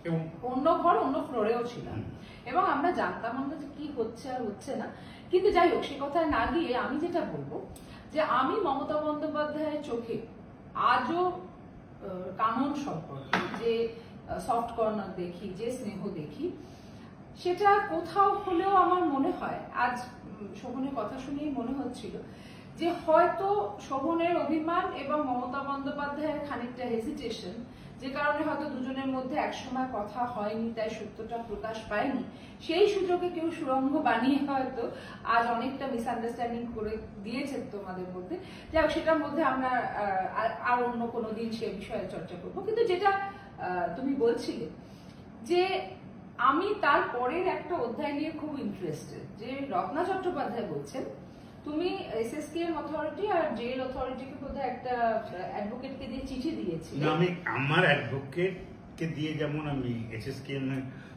এবং অন্য ঘর অন্য ফ্লোরেও ছিলাম, এবং আমরা জানতাম না যে কি হচ্ছে আর হচ্ছে না। কিন্তু যাই হোক, সে কথায় না গিয়ে আমি যেটা বলবো যে আমি মমতা বন্দ্যোপাধ্যায়ের চোখে আজও কানন সম্পর্কে যে সফট কর্নার দেখি, যে স্নেহ দেখি, সেটা কোথাও হলেও আমার মনে হয়, আজ শোভনের কথা শুনেই মনে হচ্ছিল যে হয়তো শোভনের অভিমান এবং মমতা বন্দ্যোপাধ্যায়ের খানিকটা হেজিটেশন, যে কারণে হয়তো দুজনের মধ্যে একসময় কথা হয়নি, তাই সত্যটা প্রকাশ পায়নি, সেই সুযোগে কেউ সুরঙ্গ বানিয়ে হয়তো আজ অনেকটা মিসআন্ডারস্ট্যান্ডিং করে দিয়েছে তোমাদের মধ্যে। যাই হোক, সেটার মধ্যে আমরা আর অন্য কোনো দিন সে বিষয়ে চর্চা করবো। কিন্তু যেটা তুমি বলছিলে যে আমি তার পরের একটা অধ্যায় নিয়ে খুব ইন্টারেস্টেড, যে রত্না চট্টোপাধ্যায় বলছেন তুমি এসএসকেএম অথরিটি আর জেল অথরিটিকে বোধহয় একটা অ্যাডভোকেটকে দিয়ে চিঠি দিয়েছি। আমি আমার অ্যাডভোকেটকে দিয়ে, যেমন আমি এসএসকেএম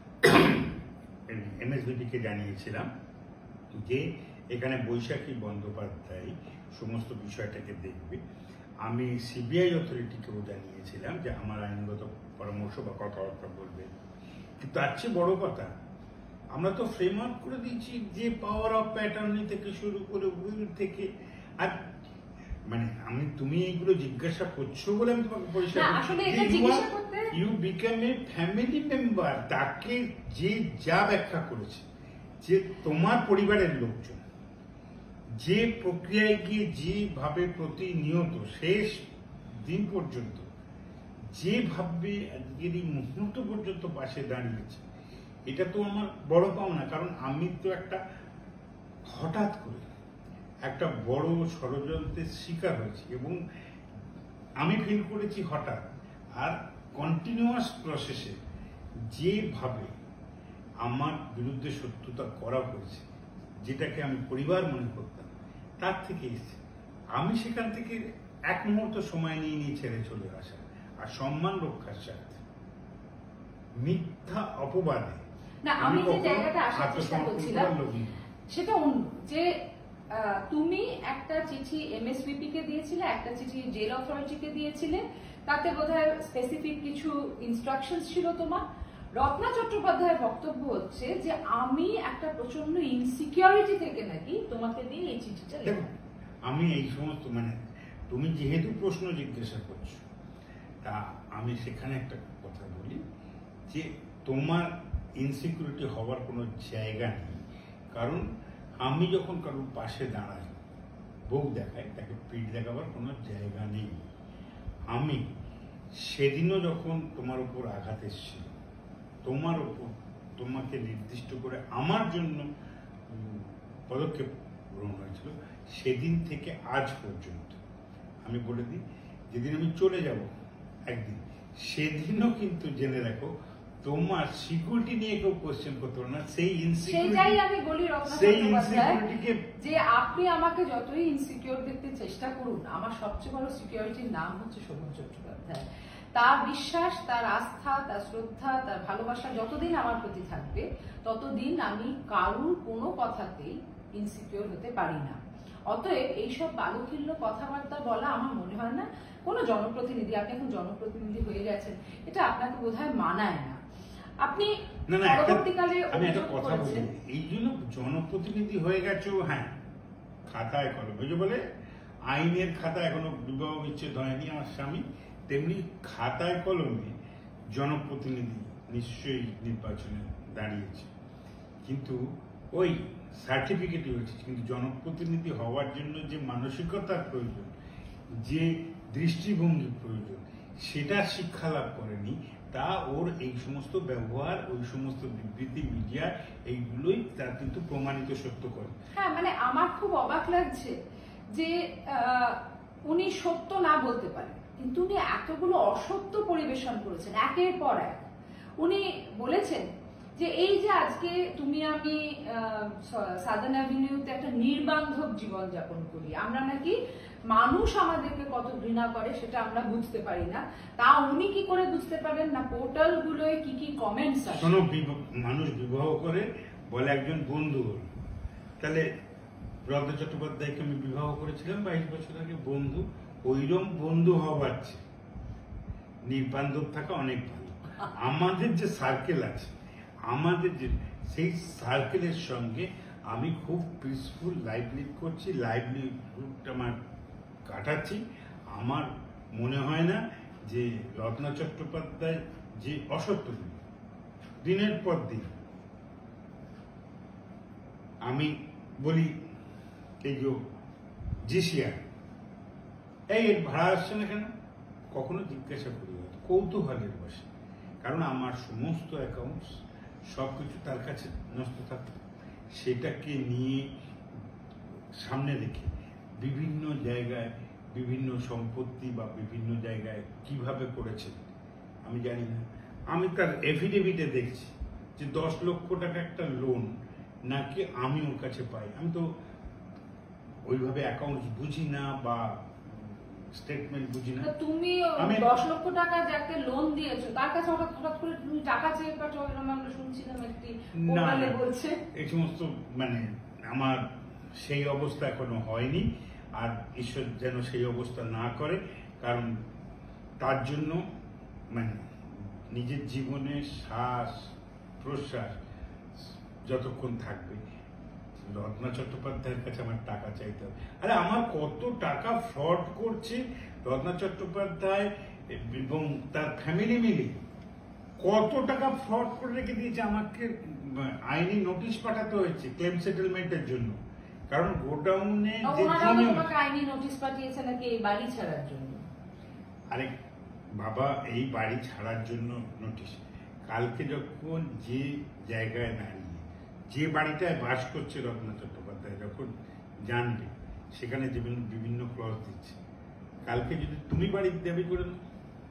এমএসবিপি কে জানিয়েছিলাম যে এখানে বৈশাখী বন্দ্যোপাধ্যায় সমস্ত বিষয়টাকে দেখবে। আমি সিবিআই অথরিটিকেও জানিয়েছিলাম যে আমার আইনগত পরামর্শ বা কথাবার্তা বলবে। কিন্তু তার চেয়ে বড় কথা, আমরা তো ফ্রেম আউট করে দিয়েছি যে পাওয়ার অফ প্যাটার্নি থেকে শুরু করে উইল থেকে, আর মানে তুমি এইগুলো জিজ্ঞাসা করছো বলে আমি তোমাকে পরিষ্কার you become a family member. তাকে যে যা ব্যাখ্যা করেছে যে তোমার পরিবারের লোকজন যে প্রক্রিয়ায় গিয়ে যেভাবে প্রতিনিয়ত শেষ দিন পর্যন্ত যেভাবে আজকের এই মুহূর্ত পর্যন্ত পাশে দাঁড়িয়েছে, এটা তো আমার বড় পাওনা। কারণ আমি তো একটা হঠাৎ করে একটা বড় ষড়যন্ত্রের শিকার হয়েছি, এবং আমি ফিল করেছি হঠাৎ, আর কন্টিনিউয়াস প্রসেসে যেভাবে আমার বিরুদ্ধে শত্রুতা করা হয়েছে, যেটাকে আমি পরিবার মনে করতাম, তার থেকে এসেছে। আমি সেখান থেকে এক মুহূর্ত সময় নিয়ে ছেড়ে চলে আসা, আর সম্মান রক্ষার স্বার্থে মিথ্যা অপবাদে না, আমি যে জায়গাটা আসার চেষ্টা করছিলাম সেটা অন্য, যে তুমি একটা চিঠি এমএসভিপি কে দিয়েছিলে, একটা চিঠি জেল অথরিটিকে দিয়েছিলে, তাতে বোধহয় স্পেসিফিক কিছু ইনস্ট্রাকশনস ছিল তোমার। রত্না চট্টোপাধ্যায়ের বক্তব্য হচ্ছে যে আমি একটা প্রচন্ড ইনসিকিউরিটি থেকে নাকি তোমাকে দিয়ে এই চিঠিটা লিখলাম। আমি এই সমস্ত তুমি যেহেতু প্রশ্ন জিজ্ঞাসা করছো, তা আমি সেখানে একটা কথা বলি যে তোমার ইনসিকিউরিটি হওয়ার কোনো জায়গা নেই। কারণ আমি যখন কারোর পাশে দাঁড়াই, বুক দেখাই, তাকে পিঠ দেখাবার কোনো জায়গা নেই। আমি সেদিনও যখন তোমার উপর আঘাত এসেছিল, তোমার উপর তোমাকে নির্দিষ্ট করে আমার জন্য পদক্ষেপ গ্রহণ হয়েছিল, সেদিন থেকে আজ পর্যন্ত আমি বলে দিই, যেদিন আমি চলে যাব একদিন, সেদিনও কিন্তু জেনে রাখো তোমার সিকিউরিটি নিয়ে কেউ কোশ্চেন করতে পারে না। সেটাই আমি বলি রত্না চট্টোপাধ্যায়, যে আপনি আমাকে যতই ইনসিকিউর দেখতে চেষ্টা করুন, আমার সবচেয়ে বড় সিকিউরিটির নাম হচ্ছে শোভন চট্টোপাধ্যায়। তার বিশ্বাস, তার আস্থা, তার শ্রদ্ধা, তার ভালোবাসা যতদিন আমার প্রতি থাকবে, ততদিন আমি কারুর কোনো কথাতেই ইনসিকিউর হতে পারি না। অতএব এইসব বালুখিল্য কথাবার্তা বলা আমার মনে হয় না কোনো জনপ্রতিনিধি, আপনি এখন জনপ্রতিনিধি হয়ে গেছেন, এটা আপনাকে বোধহয় মানায় না। আপনি পরবর্তীকালে আমি একটা কথা বলি, এই জন্য জনপ্রতিনিধি হয়ে গেছো, হ্যাঁ, খাতায় কলমে, যে বলে আইনের খাতা এখনো বিবাহ বিচ্ছেদ হয়নি আমার স্বামী, তেমনি খাতায় কলমে জনপ্রতিনিধি নিশ্চয়ই নির্বাচনে দাঁড়িয়েছে, কিন্তু ওই সার্টিফিকেটই হয়েছে। কিন্তু জনপ্রতিনিধি হওয়ার জন্য যে মানসিকতার প্রয়োজন, যে দৃষ্টিভঙ্গি প্রয়োজন, সেটা শিক্ষা লাভ করেনি। তা ওর এই সমস্ত ব্যবহার, ওই সমস্ত বিবৃতি, মিডিয়া, এইগুলোই তার কিন্তু প্রমাণিত সত্য করে। হ্যাঁ, আমার খুব অবাক লাগছে যে উনি সত্য না বলতে পারেন, কিন্তু উনি এতগুলো অসত্য পরিবেশন করেছেন একের পর এক। উনি বলেছেন যে এই যে আজকে তুমি আমি সাদার্ন অ্যাভিনিউতে একটা নির্বান্ধব জীবন যাপন করি, আমরা নাকি মানুষ আমাদেরকে কত ঘৃণা করে সেটা আমরা বুঝতে পারি না। তা উনি কি করে বুঝতে পারেন না পোর্টাল গুলোয় কি কি কমেন্টস আছে। মানুষ বিবাহ করে বলে একজন বন্ধু হল, তাহলে রত্না চট্টোপাধ্যায়কে আমি বিবাহ করেছিলাম 22 বছর আগে, বন্ধু। ওইরকম বন্ধু হওয়ার চেয়ে নির্বান্ধব থাকা অনেক ভালো। আমাদের যে সার্কেল আছে, আমাদের যে সেই সার্কেলের সঙ্গে আমি খুব পিসফুল লাইফ লিড করছি, লাইভলিহুড আমার কাটাচ্ছি। আমার মনে হয় না যে রত্না চট্টোপাধ্যায় যে অসত্য দিনের পর দিন, আমি বলি এই যে জিসিআর এই ভাড়া আসছে না কেন, কখনো জিজ্ঞাসা করি, কৌতূহলের বসে। কারণ আমার সমস্ত অ্যাকাউন্টস সবকিছু তার কাছে নষ্ট থাকতো, সেটাকে নিয়ে সামনে রেখে বিভিন্ন জায়গায় বিভিন্ন সম্পত্তি বা বিভিন্ন জায়গায় কিভাবে করেছে আমি জানি না। আমি তার এফিডেভিটে দেখছি যে 10 লক্ষ টাকা একটা লোন নাকি আমি ওর কাছে পাই। আমি তো ওইভাবে অ্যাকাউন্টস বুঝি না বা স্টেটমেন্ট বুঝি না। তুমি 10 লক্ষ টাকা যাকে লোন দিয়েছো তার কাছে হঠাৎ হঠাৎ করে তুমি টাকা চেয়ে পাঠাও, এরকম আমরা শুনছিলাম একটি পোর্টালে বলছে। এই সমস্ত মানে আমার সেই অবস্থা এখনো হয়নি, আর ঈশ্বর যেন সেই অবস্থা না করে। কারণ তার জন্য মানে নিজের জীবনে শ্বাস প্রশ্বাস যতক্ষণ থাকবে রত্না চট্টোপাধ্যায়ের কাছে আমার টাকা চাইতে হবে। আরে আমার কত টাকা ফ্রড করছে রত্না চট্টোপাধ্যায় এবং তার ফ্যামিলি মিলে, কত টাকা ফ্রড করে রেখে দিয়েছে। আমাকে আইনি নোটিশ পাঠাতে হয়েছে ক্লেম সেটেলমেন্টের জন্য, কারণ গোডাউনে আইনি নোটিশ পাঠিয়েছে নাকি এই বাড়ি ছাড়ার জন্য। আরে বাবা, এই বাড়ি ছাড়ার জন্য নোটিশ। কালকে যখন যে জায়গায় দাঁড়িয়ে যে বাড়িটায় বাস করছে রত্না চট্টোপাধ্যায় যখন জানবে, সেখানে বিভিন্ন ক্লজ দিচ্ছে। কালকে যদি তুমি বাড়ির দাবি করে নাও,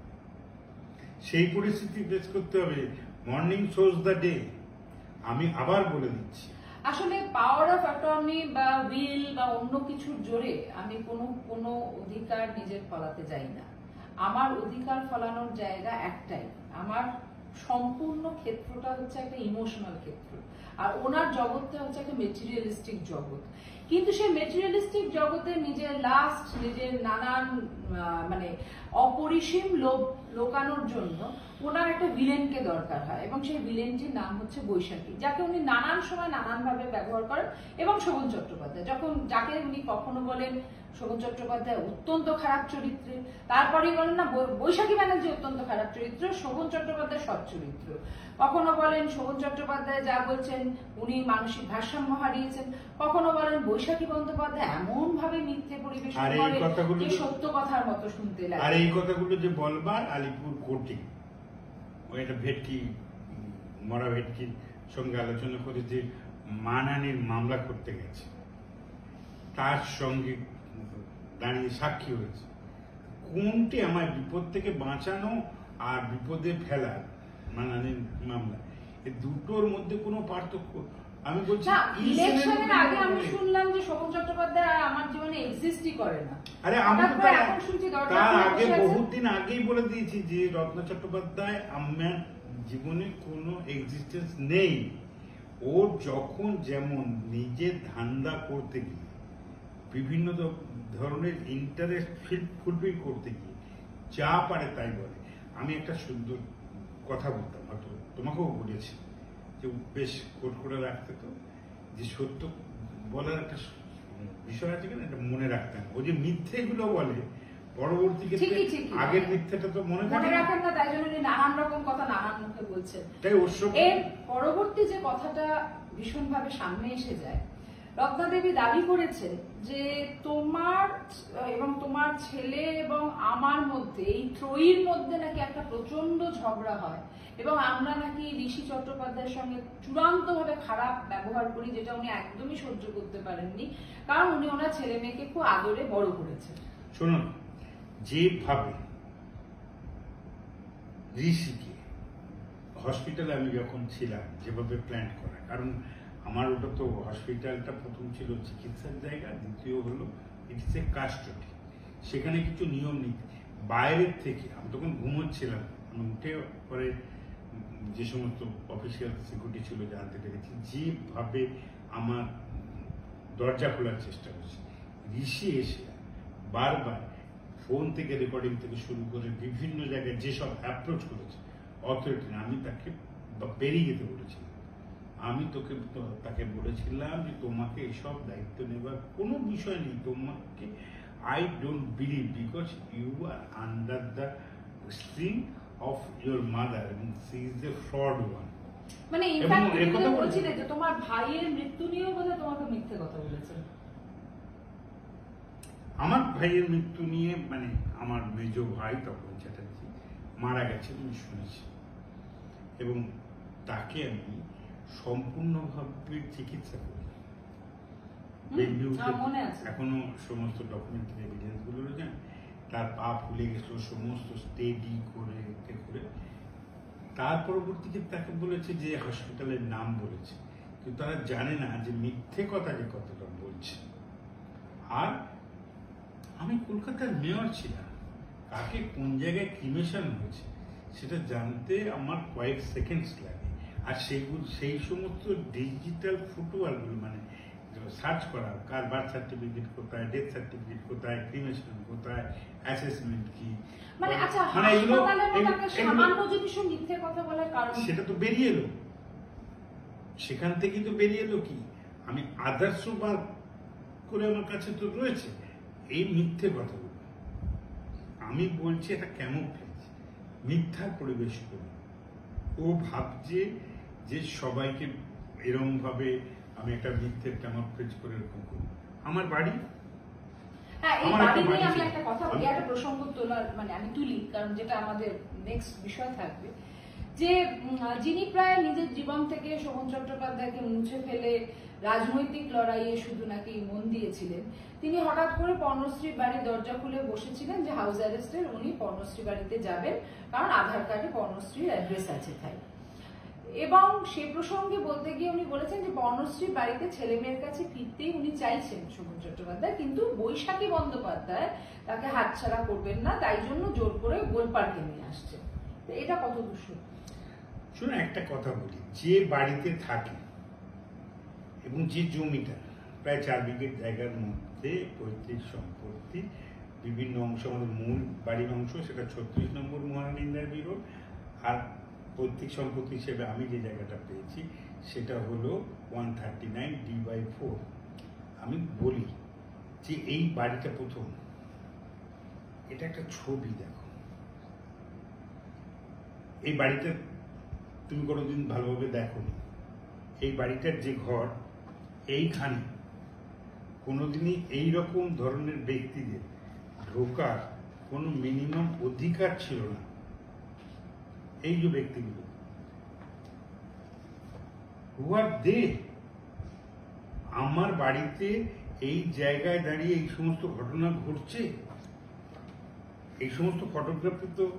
সেই পরিস্থিতি ফেস করতে হবে। Morning shows the day. আমি আবার বলে দিচ্ছি, আসলে পাওয়ার অফ অ্যাটর্নি বা উইল বা অন্য কিছুর জোরে আমি কোনো অধিকার নিজের ফলাতে যাই না। আমার অধিকার ফলানোর জায়গা একটাই, আমার সম্পূর্ণ ক্ষেত্রটা হচ্ছে একটা ইমোশনাল ক্ষেত্র, আর ওনার জগৎটা হচ্ছে একটা মেটেরিয়ালিস্টিক জগৎ। কিন্তু সেই মেটেরিয়ালিস্টিক জগতে নিজের লাস্ট, নিজের নানান মানে অপরিসীম লোভ লোকানোর জন্য ওনার একটা ভিলেনকে দরকার হয়, এবং সেই ভিলেনটির নাম হচ্ছে বৈশাখী, যাকে উনি নানান সময় নানানভাবে ব্যবহার করেন। এবং শোভন চট্টোপাধ্যায় যাকে উনি কখনো বলেন শোভন চট্টোপাধ্যায় অত্যন্ত খারাপ চরিত্রে, তারপরেই বলেন না বৈশাখী ব্যানার্জি অত্যন্ত খারাপ চরিত্র, শোভন চট্টোপাধ্যায় সৎ চরিত্র। কখনো বলেন শোভন চট্টোপাধ্যায় যা বলছেন উনি মানসিক ভারসাম্য হারিয়েছেন, কখনো বলেন বৈশাখী বন্দ্যোপাধ্যায় এমন ভাবে মিথ্যে পরিবেশন করে যে সত্য কথার মতো শুনতে লাগে। আর এই কথাগুলো যে বলবার আলিপুর কোর্টে ওই একটা ভেটকি মরা ভেটকির সঙ্গে আলোচনা করে যে মানহানির মামলা করতে গেছে, তার সঙ্গে দাঁড়িয়ে সাক্ষী হয়েছে। কোনটি আমার বিপদ থেকে বাঁচানো আর বিপদে ফেলা মানহানির মামলা, এই দুটোর মধ্যে কোনো পার্থক্য আমি বলছি। ইলেকশনের আগে আমি শুনলাম যে শোভন চট্টোপাধ্যায় আমার জীবনে এক্সিস্টই করে না। আরে আমি তো তার আগে বহুদিন আগেই বলে দিয়েছি যে রত্না চট্টোপাধ্যায় আমার জীবনে কোনো এক্সিস্টেন্স নেই। ও যখন যেমন নিজের ধান্দা করতে গিয়ে বিভিন্ন ধরনের ইন্টারেস্ট ফুলফিল করতে গিয়ে যা পারে তাই বলে। আমি একটা সুন্দর কথা বলতাম, হয়তো তোমাকেও বলেছি, যে বেশ কোট করে রাখতে, তো যে সত্য বলার একটা বিষয় আছে কিনা এটা মনে রাখতেন। ও যে মিথ্যেগুলো বলে পরবর্তী ক্ষেত্রে আগের মিথ্যেটা তো মনে রাখেন না, তাই জন্য নানান রকম কথা নানান মুখে বলছেন। এর পরবর্তী যে কথাটা ভীষণভাবে সামনে এসে যায়, রত্না দেবী দাবি করেছেন যে তোমার এবং তোমার ছেলে এবং আমার মধ্যে, এই ত্রয়ীর মধ্যে নাকি একটা প্রচন্ড ঝগড়া হয়, এবং আমরা নাকি ঋষি চট্টোপাধ্যায়ের সঙ্গে চূড়ান্তভাবে খারাপ ব্যবহার করি, যেটা উনি একদমই সহ্য করতে পারেননি, কারণ উনি ওনার ছেলে মেয়েকে খুব আদরে বড় করেছেন। শুনুন, যেভাবে ঋষিকে হসপিটালে আমি যখন ছিলাম যেভাবে প্ল্যান করা, কারণ আমার ওটা তো হসপিটালটা প্রথম ছিল চিকিৎসার জায়গা, দ্বিতীয় হলো ইটস এ কাস্টডি। সেখানে কিছু নিয়ম নীতি বাইরের থেকে, আমি তখন ঘুমোচ্ছিলাম, আমি উঠে পরে যে সমস্ত অফিসিয়াল সিকিউরিটি ছিল জানতে পেরেছি যেভাবে আমার দরজা খোলার চেষ্টা করছে। ঋষি এসে বারবার ফোন থেকে রেকর্ডিং থেকে শুরু করে বিভিন্ন জায়গায় যেসব অ্যাপ্রোচ করেছে, অথরিটি না, আমি তাকে বেরিয়ে যেতে বলেছিলাম। আমি তাকে বলেছিলাম যে তোমাকে এসব দায়িত্ব নেবার কোনো বিষয় নেই, তোমাকে I don't believe, because you are under the string of your mother এবং she is the fraud one. মানে ইনফ্যাক্ট তুমি যেটা বলছিলে যে তোমার ভাইয়ের মৃত্যু নিয়েও বোধহয় তোমাকে মিথ্যে কথা বলেছেন। আমার ভাইয়ের মৃত্যু নিয়ে, মানে আমার মেজ ভাই তপন চ্যাটার্জি মারা গেছে আমি শুনেছি, এবং তাকে আমি সম্পূর্ণভাবে চিকিৎসা করি। এখনো সমস্ত ডকুমেন্টারি এভিডেন্স গুলো রয়েছে। তার পা ফুলে গেছিল, সমস্ত স্টেডি করে তার পরবর্তীতে তাকে বলেছে যে হসপিটালের নাম বলেছে, কিন্তু তারা জানে না যে মিথ্যে কথা যে কতটা বলছে। আর আমি কলকাতার মেয়র ছিলাম, কাকে কোন জায়গায় ক্রিমেশন হয়েছে সেটা জানতে আমার কয়েক সেকেন্ডস লাগে। আর সেই সমস্ত ডিজিটাল ফুটওয়ারগুলো, মানে সার্চ করা, কার বার্থ সার্টিফিকেট কোথায়, ডেথ সার্টিফিকেট কোথায়, ক্রিমেশন কোথায়, অ্যাসেসমেন্ট কি, মানে আচ্ছা হাসপাতালের মধ্যে সামান্য জিনিসও মিথ্যে কথা বলার কারণ সেটা তো বেরিয়ে এলো। সেখান থেকে তো বেরিয়ে এলো কি, আমি আদর্শ বার করে আমার কাছে তো রয়েছে এই মিথ্যে কথাগুলো। আমি বলছি এটা কেমন মিথ্যার পরিবেশ করে ও ভাবছে যে সবাইকে এরকম ভাবে আমি একটা মিথ্যের ক্যামোফ্লেজ করে এরকম করব। আমার বাড়ি, হ্যাঁ, এই বাড়ি নিয়ে আমি একটা কথা বলি, একটা প্রসঙ্গ তোলার মানে আমি তুলি, কারণ যেটা আমাদের নেক্সট বিষয় থাকবে, যে যিনি প্রায় নিজের জীবন থেকে শোভন চট্টোপাধ্যায়কে মুছে ফেলে রাজনৈতিক লড়াইয়ে শুধু নাকি মন দিয়েছিলেন, তিনি হঠাৎ করে পর্ণশ্রীর বাড়ির দরজা খুলে বসেছিলেন যে হাউস অ্যারেস্টের উনি পর্ণশ্রী বাড়িতে যাবেন, কারণ আধার কার্ডে পর্ণশ্রীর অ্যাড্রেস আছে তাই। এবং সে প্রসঙ্গে বলতে গিয়ে উনি বলেছেন যে পর্ণশ্রীর বাড়িতে ছেলে মেয়ের কাছে ফিরতেই উনি চাইছেন শোভন চট্টোপাধ্যায়, কিন্তু বৈশাখী বন্দ্যোপাধ্যায় তাকে হাতছাড়া করবেন না, তাই জন্য জোর করে গোলপার্কে নিয়ে আসছেন। এটা কত দূর? শুনে একটা কথা বলি, যে বাড়িতে থাকে এবং যে জমিটা প্রায় 4 বিঘে জায়গার মধ্যে পৈতৃক সম্পত্তি, বিভিন্ন অংশ, আমাদের মূল বাড়ির অংশ সেটা 36 নম্বর মহারানী ইন্দিরা রোড, আর পৈতৃক সম্পত্তি হিসেবে আমি যে জায়গাটা পেয়েছি সেটা হলো 139D/4। আমি বলি যে এই বাড়িটা প্রথম, এটা একটা ছবি দেখো, এই বাড়িটা তুমি কোনোদিন ভালোভাবে দেখোনি। এই বাড়িটার যে ঘর, এইখানে কোনোদিনই এইরকম ধরনের ব্যক্তিদের ঢোকার কোনো মিনিমাম অধিকার ছিল না। এই যে ব্যক্তিগুলো হু আর দে, আমার বাড়িতে এই জায়গায় দাঁড়িয়ে এই সমস্ত ঘটনা ঘটছে, এই সমস্ত ফটোগ্রাফি তো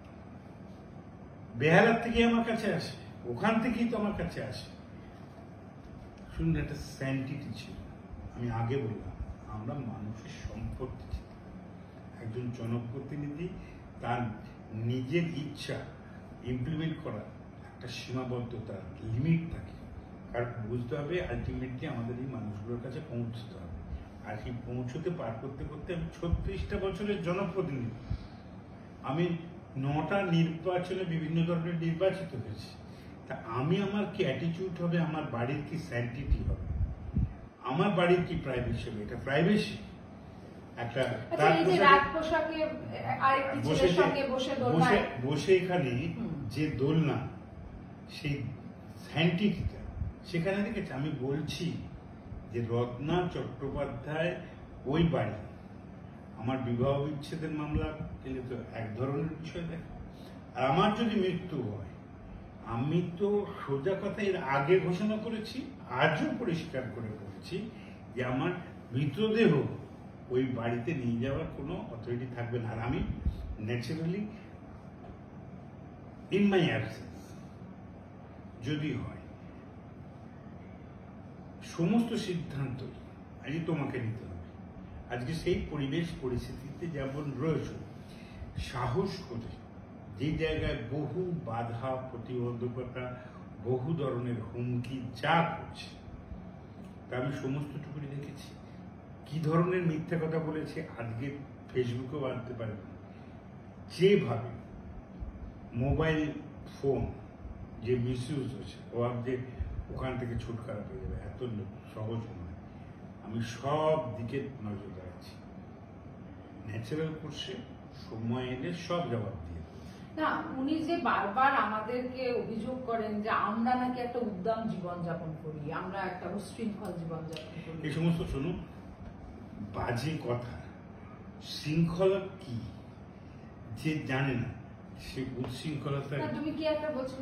বেহালার থেকে আমার কাছে আসে, ওখান থেকেই তো আমার কাছে আসে। শুনুন, একটা স্যান্টিটি ছিল। আমি আগে বললাম আমরা মানুষের সম্পত্তি ছিল। একজন জনপ্রতিনিধি তার নিজের ইচ্ছা ইমপ্লিমেন্ট করার একটা সীমাবদ্ধতা, লিমিট থাকে, কারণ বুঝতে হবে আলটিমেটলি আমাদের এই মানুষগুলোর কাছে পৌঁছতে হবে। আর সেই পৌঁছতে পার করতে করতে আমি 36টা বছরের জনপ্রতিনিধি, আমি 9টা নির্বাচনে বিভিন্ন ধরনের নির্বাচিত হয়েছি। তা আমি আমার কি অ্যাটিটিউড হবে, আমার বাড়ির কি স্যান্টিটি হবে, আমার বাড়ির কি প্রাইভেসি হবে? এটা প্রাইভেসি একটা বসে এখানে যে দোলনা, সেই স্যান্টিটিটা সেখানে দেখেছি। আমি বলছি যে রত্না চট্টোপাধ্যায় ওই বাড়ি, আমার বিবাহ বিচ্ছেদের মামলা গেলে তো এক ধরনের বিষয় দেখে, আর আমার যদি মৃত্যু হয়, আমি তো সোজা কথা এর আগে ঘোষণা করেছি, আজও পরিষ্কার করে বলেছি যে আমার মৃতদেহ ওই বাড়িতে নিয়ে যাওয়ার কোনো অথরিটি থাকবে না। আর আমি ন্যাচারালি ইন মাই অ্যাবসেন্স যদি হয়, সমস্ত সিদ্ধান্ত আজকে তোমাকে নিতে হবে। আজকে সেই পরিবেশ পরিস্থিতিতে যেমন রয়েছে, সাহস করে যে জায়গায় বহু বাধা প্রতিবন্ধকতা, বহু ধরনের হুমকি যা করছে, তা আমি সমস্তটুকুনি দেখেছি। কি ধরনের মিথ্যা কথা বলেছে আজকে ফেসবুকেও আনতে পারবে, যেভাবে মোবাইল ফোন যে মিসইউজ হচ্ছে, ও যে ওখান থেকে ছুটকারা পেয়ে যাবে, এত সহজ নয়। আমি সব দিকে নজর রাখছি, ন্যাচারাল কোর্সে সময় এলে সব জবাব দিয়ে দেবো। না, উনি যে বারবার আমাদেরকে অভিযোগ করেন যে আমরা নাকি একটা উদ্দাম জীবনযাপন করি, আমরা একটা উশৃঙ্খল জীবনযাপন করি, এই সমস্ত শুনুন বাজে কথা। শৃঙ্খলা কি যে জানে না সে উচ্ছৃঙ্খলতা। তুমি কি একটা বলছিলে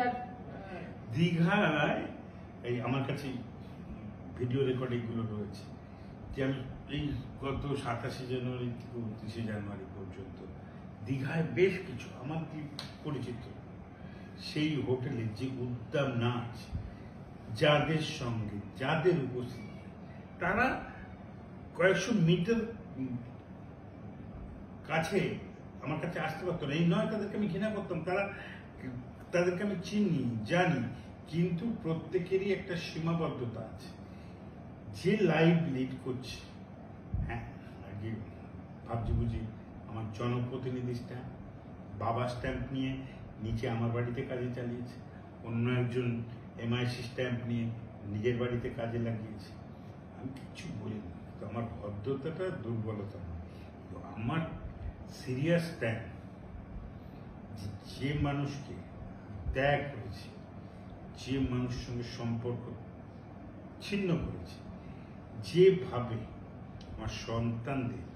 দীঘায় এই আমার কাছে ভিডিও রেকর্ডিং গুলো রয়েছে যে আমি এই গত 27 জানুয়ারি থেকে 29 জানুয়ারি পর্যন্ত দীঘায় বেশ কিছু আমার কি পরিচিত সেই হোটেলে যে উদ্দাম নাচ, যাদের সঙ্গে যাদের উপস্থিতি, তারা কয়েকশো মিটার কাছে আমার কাছে আসতে পারতো না। এই নয় তাদেরকে আমি ঘৃণা করতাম, তাদেরকে আমি চিনি জানি, কিন্তু প্রত্যেকেরই একটা সীমাবদ্ধতা আছে। যে লাইভ লিড করছে, হ্যাঁ আগে ভাবছি বুঝি আমার জনপ্রতিনিধি স্ট্যাম্প, বাবা স্ট্যাম্প নিয়ে নিচে আমার বাড়িতে কাজে চালিয়েছে, অন্য একজন MIC স্ট্যাম্প নিয়ে নিজের বাড়িতে কাজে লাগিয়েছে। আমি কিচ্ছু বলিনি, তো আমার ভদ্রতাটা দুর্বলতা নয়, তো আমার সিরিয়াস স্ট্যান্ড যে মানুষকে ত্যাগ করেছে, যে মানুষের সঙ্গে সম্পর্ক ছিন্ন করেছে, যেভাবে আমার সন্তানদের,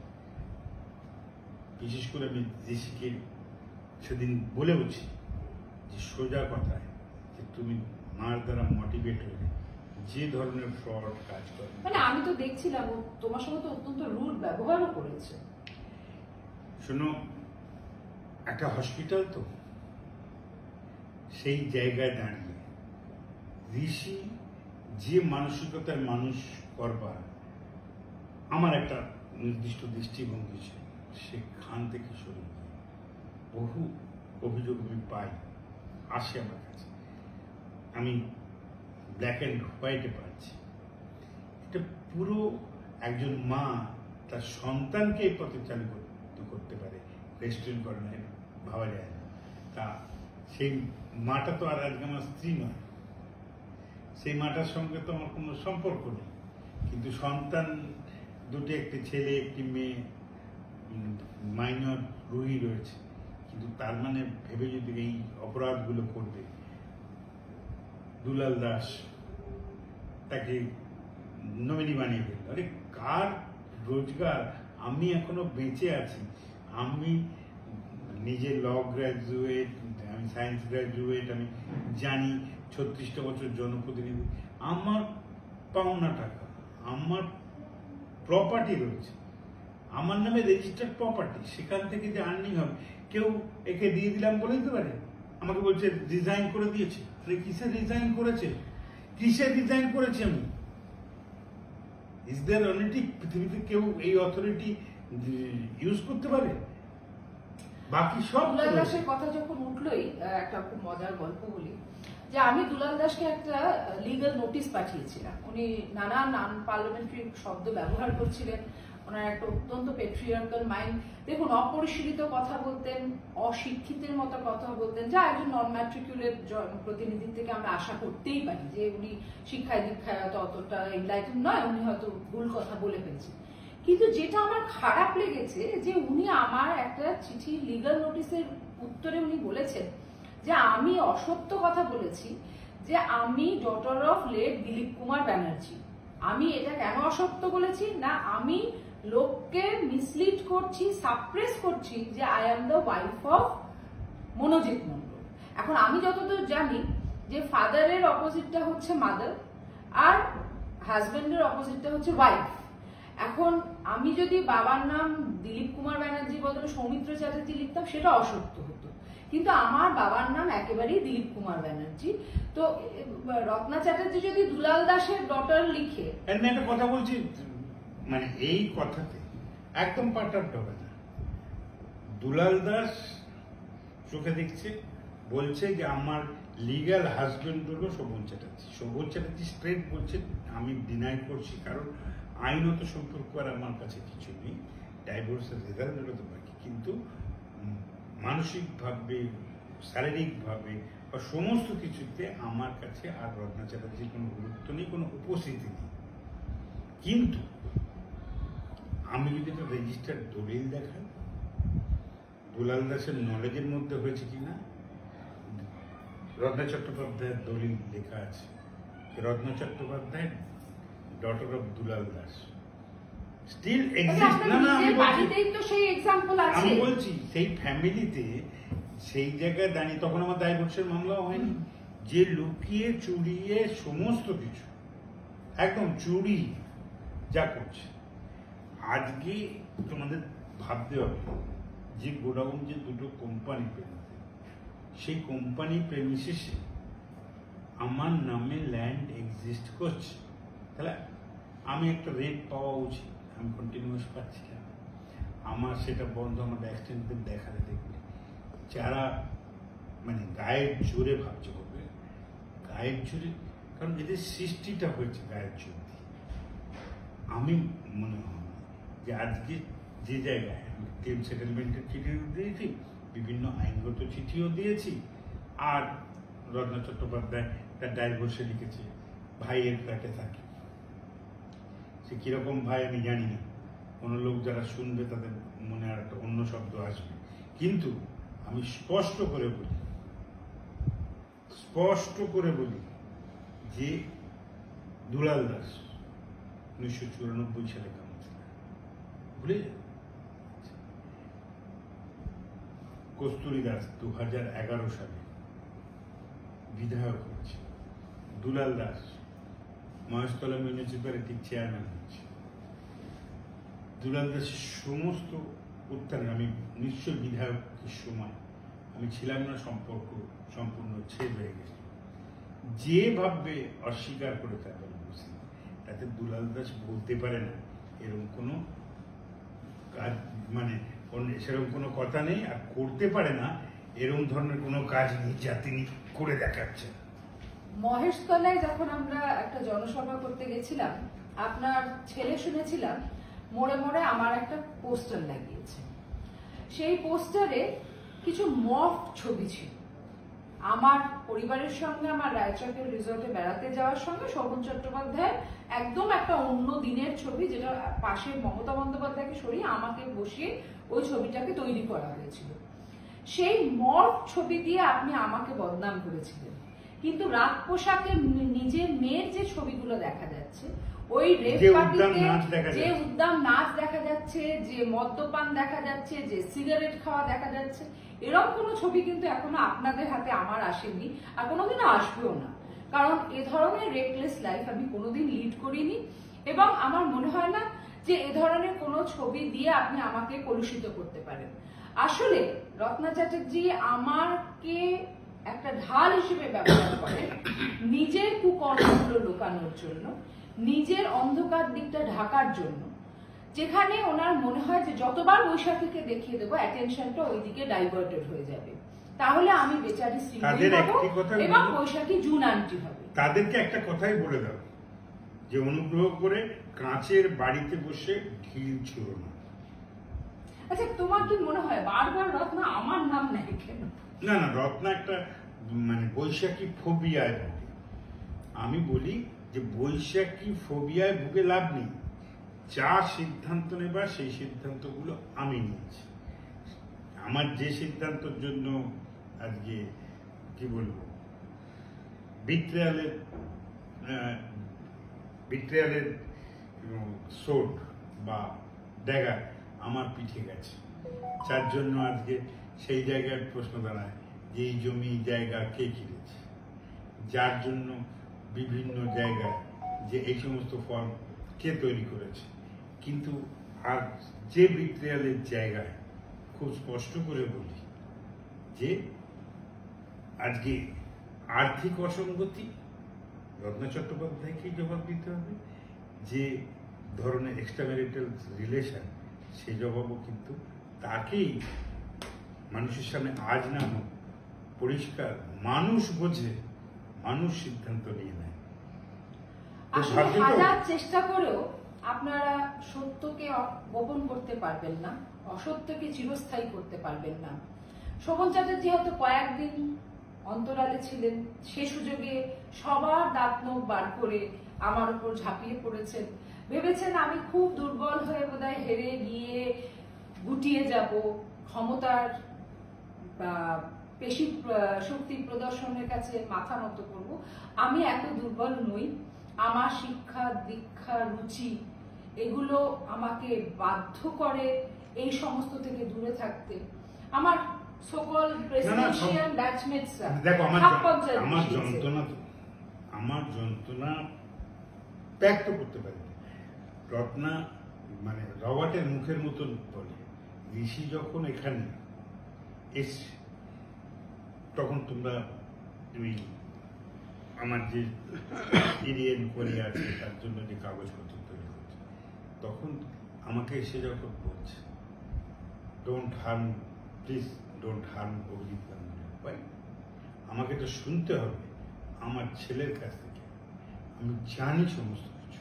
বিশেষ করে আমি দেশকে সেদিন বলেওছি যে সোজা কথায় যে তুমি মার দ্বারা মোটিভেট হয়ে যে ধরনের ফ্রড কাজ করে, মানে আমি তো দেখছিলাম তোমার সঙ্গে তো অত্যন্ত রুড ব্যবহারও করেছে। শোনো, একটা হসপিটাল তো, সেই জায়গায় দাঁড়িয়ে ঋষি যে মানসিকতায় মানুষ করবার আমার একটা নির্দিষ্ট দৃষ্টিভঙ্গি ছিল, সেখান থেকে শুরু বহু অভিযোগ আমি পাই, আসে আমার কাছে, আমি ব্ল্যাক অ্যান্ড হোয়াইটে পাচ্ছি। এটা পুরো একজন মা তার সন্তানকে এই পথে চালু করতে পারে, রেস্টুরেন্ট করে না, ভাবা যায় না। তা সেই মাটা তো আর আজকে আমার স্ত্রী নয়, সেই মাটার সঙ্গে তো আমার কোনো সম্পর্ক নেই, কিন্তু সন্তান দুটি, একটি ছেলে একটি মেয়ে, মাইনর রুহি রয়েছে, কিন্তু তার মানে ভেবে যদি এই অপরাধগুলো করবে, দুলাল দাস তাকে নমিনি বানিয়ে দিল। আরে কার রোজগার? আমি এখনো বেঁচে আছি, আমি নিজে ল গ্র্যাজুয়েট, আমি সায়েন্স গ্র্যাজুয়েট, আমি জানি 36টা বছর জনপ্রতিনিধি, আমার পাওনা টাকা, আমার প্রপার্টি রয়েছে, আমার নামে রেজিস্টার্ড প্রপার্টি, সেখান থেকে যে আর্নিং হবে, কেউ একে দিয়ে দিলাম বলে দিতে পারে? আমাকে বলছে রিজাইন করে দিয়েছে। আরে কিসের রিজাইন করেছে? কিসের রিজাইন করেছে আমি? Is there authority? পৃথিবীতে কেউ এই অথরিটি ইউজ করতে পারে? বাকি সব দুলাল দাসের কথা যখন উঠলোই একটা খুব মজার গল্প বলি, যে আমি দুলাল দাসকে একটা লিগ্যাল নোটিশ পাঠিয়েছিলাম। উনি নানান পার্লামেন্টারি শব্দ ব্যবহার করছিলেন, ওনার একটা অত্যন্ত পেট্রিয়ার্কাল মাইন্ড। দেখুন, অপরিশীলিত কথা বলতেন, অশিক্ষিতের মতো কথা বলতেন, যা একজন নন ম্যাট্রিকুলেট প্রতিনিধি থেকে আমরা আশা করতেই পারি যে উনি শিক্ষায় দীক্ষায় হয়তো অতটা এনলাইটেড নয়, উনি হয়তো ভুল কথা বলে ফেলছেন। কিন্তু যেটা আমার খারাপ লেগেছে যে উনি আমার একটা চিঠি লিগ্যাল নোটিশের উত্তরে উনি বলেছেন যে আমি অসত্য কথা বলেছি, যে আমি daughter of late Dilip Kumar Banerjee. আমি এটা কেন অসত্য বলেছি না, আমি লোককে মিসলিড করছি, সাপ্রেস করছি যে I am the wife of Manojit Mondal. এখন আমি যতদূর জানি যে ফাদারের অপোজিটটা হচ্ছে মাদার আর হাজবেন্ডের অপোজিটটা হচ্ছে ওয়াইফ। এখন আমি যদি বাবার নাম দিলীপ কুমার ব্যানার্জি বদলে সৌমিত্র চ্যাটার্জি লিখতাম, সেটা অসত্য হতো, কিন্তু আমার বাবার নাম একেবারেই দিলীপ কুমার ব্যানার্জি। তো রত্না চ্যাটার্জি যদি দুলাল দাসের ডটার লিখে, একটা কথা বলছি, মানে এই কথাতে একদম পাটার হবে না। দুলাল দাস চোখে দেখছে, বলছে যে আমার লিগ্যাল হাজবেন্ড হলো শোভন চ্যাটার্জি। শোভন চ্যাটার্জি স্ট্রেট বলছে আমি ডিনাই করছি, কারণ আইনত সম্পর্ক আর আমার কাছে কিছু নেই, ডাইভোর্সের রেজাল্ট হলো তো বাকি, কিন্তু মানসিকভাবে শারীরিকভাবে বা সমস্ত কিছুতে আমার কাছে আর রত্না চ্যাটার্জির কোনো গুরুত্ব নেই, কোনো উপস্থিতি নেই। কিন্তু আমি যদি একটা রেজিস্টার্ড দলিল দেখাই, দুলাল দাসের নলেজের মধ্যে হয়েছে কিনা, রত্না চট্টোপাধ্যায়ের দলিল লেখা আছে, Ratna Chattopadhyay daughter of Dulal Das still exist. না না, আমি বলছি সেই ফ্যামিলিতে সেই জায়গায় দাঁড়িয়ে তখন আমার ডাইভোর্সের মামলাও হয়নি, যে লুকিয়ে চুরিয়ে সমস্ত কিছু একদম চুরি যা করছে। আজকে তোমাদের ভাবতে হবে যে গোডাউন যে দুটো কোম্পানি পেল, সেই কোম্পানি প্রেমিসিসে আমার নামে ল্যান্ড এক্সিস্ট করছে, তাহলে আমি একটা রেট পাওয়া উচিত, আমি কন্টিনিউয়াস পাচ্ছি না। আমার সেটা বন্ধ, আমার অ্যাক্সিডেন্টদের দেখালে দেখবে যারা মানে গায়ের জোরে ভাবছে করবে, গায়ের জোরে, কারণ এদের সৃষ্টিটা হয়েছে গায়ের জোর দিয়ে। আমি মনে হয় যে আজকে যে জায়গায় আমি ক্লেম সেটেলমেন্টের চিঠিও দিয়েছি, বিভিন্ন আইনগত চিঠিও দিয়েছি, আর রত্না চট্টোপাধ্যায় তার ডাইভোর্সে লিখেছে ভাইয়ের ফ্ল্যাটে থাকে। সে কিরকম ভাই আমি জানি না, কোনো লোক যারা শুনবে তাদের মনে আর একটা অন্য শব্দ আসবে, কিন্তু আমি স্পষ্ট করে বলি যে দুলাল দাস 1994 সালে কাউন্সিলর, ভুলে কস্তুরী দাস 2011 সালে বিধায়ক হয়েছে, দুলাল দাস মহেশতলা মিউনিসিপ্যালিটির চেয়ারম্যান হয়েছে। দুলাল দাসের সমস্ত উত্থানে আমি নিশ্চয় বিধায়কের সময় আমি ছিলাম না, সম্পর্ক সম্পূর্ণ ছেদ হয়ে গেছে। যে ভাববে অস্বীকার করে তাতে দুলাল দাস বলতে পারে না এরকম কোনো কাজ, মানে সেরকম কোনো কথা নেই, আর করতে পারে না এরকম ধরনের কোনো কাজ নেই যা তিনি করে দেখাচ্ছেন। মহেশতলায় যখন আমরা একটা জনসভা করতে গেছিলাম, আপনার ছেলে শুনেছিলাম মোড়ে মোড়ে আমার একটা পোস্টার লাগিয়েছে। সেই পোস্টারে কিছু মফ ছবি ছিল। আমার পরিবারের সঙ্গে আমার রায়চকের রিসোর্টে বেড়াতে যাওয়ার সঙ্গে শোভন চট্টোপাধ্যায় একদম একটা অন্য দিনের ছবি, যেটা পাশে মমতা বন্দ্যোপাধ্যায়কে সরিয়ে আমাকে বসিয়ে ওই ছবিটাকে তৈরি করা হয়েছিল। সেই মফ ছবি দিয়ে আপনি আমাকে বদনাম করেছিলেন, কিন্তু রাত পোশাকে নিজের মেয়ের যে ছবিগুলো দেখা যাচ্ছে, ওই রেপ পার্টিতে যে উদ্দাম নাচ দেখা যাচ্ছে, যে মদ্যপান দেখা যাচ্ছে, যে সিগারেট খাওয়া দেখা যাচ্ছে, এরকম কোনো ছবি কিন্তু এখনো আপনাদের হাতে আমার আসেনি, আর কোনোদিনও আসবেও না। কারণ এ ধরনের রেকলেস লাইফ আমি কোনোদিন লিড করিনি, এবং আমার মনে হয় না যে এ ধরনের কোনো ছবি দিয়ে আপনি আমাকে কলুষিত করতে পারেন। আসলে রত্না চ্যাটার্জি আমাকে একটা ঢাল হিসেবে ব্যবহার করে নিজের কুকর্মগুলো লুকানোর জন্য, নিজের অন্ধকার দিকটা ঢাকার জন্য, যেখানে ওনার মনে হয় যে যতবার বৈশাখীকে দেখিয়ে দেবো অ্যাটেনশনটা ওইদিকে ডাইভার্টেড হয়ে যাবে, তাহলে আমি বেচারি শ্রীময়ী হব এবং বৈশাখী জুন আন্টি হবে। তাদেরকে একটা কথাই বলে দাও যে অনুগ্রহ করে কাঁচের বাড়িতে বসে ঢিল ছুঁড়ো না। আচ্ছা, তোমার কি মনে হয় বারবার রত্না আমার নাম নেয় কেন? না না, রত্না একটা মানে বৈশাখী ফোবিয়ায় ভুগে। আমি বলি যে বৈশাখী ফোবিয়ায় ভুগে লাভ নেই, যা সিদ্ধান্ত নেবার সেই সিদ্ধান্তগুলো আমি নিয়েছি। আমার যে সিদ্ধান্তের জন্য আজকে কি বলবো বিট্রেয়ালের সোট বা ড্যাগার আমার পিঠে গেছে, যার জন্য আজকে সেই জায়গার প্রশ্ন দাঁড়ায় যে এই জমি জায়গা কে কিনেছে, যার জন্য বিভিন্ন জায়গায় যে এই সমস্ত ফর্ম কে তৈরি করেছে। কিন্তু আর যে বিট্রেয়ালের জায়গায় খুব স্পষ্ট করে বলি যে আজকে আর্থিক অসঙ্গতি রত্না চট্টোপাধ্যায়কেই জবাব দিতে হবে, যে ধরনের এক্সট্রাম্যারিটাল রিলেশন সেই জবাবও কিন্তু তাকেই মানুষের সামনে আজ না হোক পরিষ্কার মানুষ বোঝে, মানুষ সিদ্ধান্ত নিয়ে নেয়। হাজার চেষ্টা করেও আপনারা সত্যকে গোপন করতে পারবেন না, অসত্যকে চিরস্থায়ী করতে পারবেন না। শোভন চ্যাটার্জি হয়তো কয়েকদিন অন্তরালে ছিলেন, সে সুযোগে সবার দাঁত নখ বার করে আমার উপর ঝাঁপিয়ে পড়েছেন। ভেবেছেন আমি খুব দুর্বল হয়ে বোধহয় হেরে গিয়ে গুটিয়ে যাব, ক্ষমতার পেশি শক্তি প্রদর্শনের কাছে মাথা নত করব। আমি এত দুর্বল নই। আমার শিক্ষা দীক্ষা রুচি এগুলো আমাকে বাধ্য করে এই সমস্ত থেকে দূরে থাকতে। আমার সকল প্রেসিডেন্সিয়াল ব্যাচমেটসরা দেখো আমার যন্ত্রণা ব্যক্ত করতে পারি। রত্না মানে রবার্টের মুখের মতন বলে, ঋষি যখন এখানে এসছে তখন তুমি আমার যে ইন্ডিয়ান কোরিয়া আছে তার জন্য যে কাগজপত্র তৈরি করছে, তখন আমাকে এসে যখন বলছে don't harm, please don't harm Abhijit Ganguly, আমাকে তো শুনতে হবে আমার ছেলের কাছ থেকে। আমি জানি সমস্ত কিছু,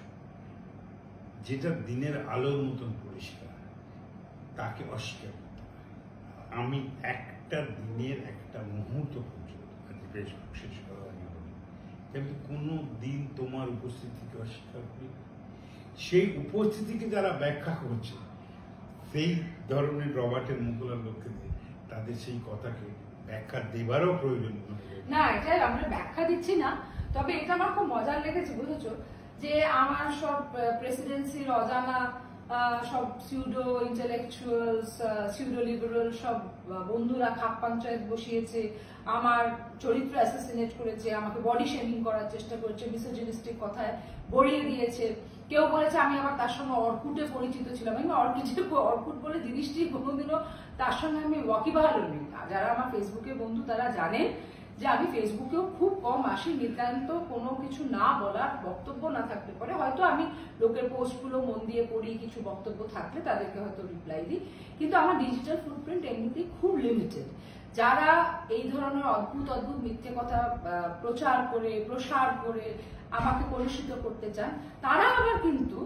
যেটা দিনের আলোর মতন পরিষ্কার তাকে অস্বীকার করতে পারে। আমি একটা দিনের একটা মুহূর্ত পর্যন্ত ফেসবুক শেষ করার আগে বলি, কিন্তু কোনো দিন তোমার উপস্থিতিকে অস্বীকার করি। সেই উপস্থিতিকে যারা ব্যাখ্যা করছে সেই ধরনের রবার্টের মুকুলার লোককে তাদের সেই কথাকে ব্যাখ্যা দেবারও প্রয়োজন না। এটাই আমরা ব্যাখ্যা দিচ্ছি না, তবে এটা আমার খুব মজার লেগেছে, বুঝেছো, যে আমার সব প্রেসিডেন্সির অজানা সব সিউডো ইন্টেলেকচুয়ালস, সিউডো লিবারাল সব বন্ধুরা খাপ পঞ্চায়েত বসিয়েছে, আমার চরিত্র অ্যাসাসিনেট করেছে, আমাকে বডি শেমিং করার চেষ্টা করেছে, মিসোজিনিস্টিক কথায় ভরিয়ে দিয়েছে। কেউ বলেছে আমি আবার তার সঙ্গে অর্কুটে পরিচিত ছিলাম। আমি অর্কুট বলে জিনিসটি কোনোদিনও তার সঙ্গে আমি ওয়াকিবহাল নেই। যারা আমার ফেসবুকে বন্ধু তারা জানেন যে আমি ফেসবুকেও খুব কম আসি, নিতান্ত কোনো কিছু না বলার, বক্তব্য না থাকলে পরে হয়তো আমি লোকের পোস্টগুলো মন দিয়ে পড়ি, কিছু বক্তব্য থাকলে তাদেরকে হয়তো রিপ্লাই দিই, কিন্তু আমার ডিজিটাল ফুটপ্রিন্ট এমনিতেই খুব লিমিটেড। যারা এই ধরনের অদ্ভুত অদ্ভুত মিথ্যে কথা প্রচার করে প্রসার করে আমাকে কলুষিত করতে চান, তারা আবার কিন্তু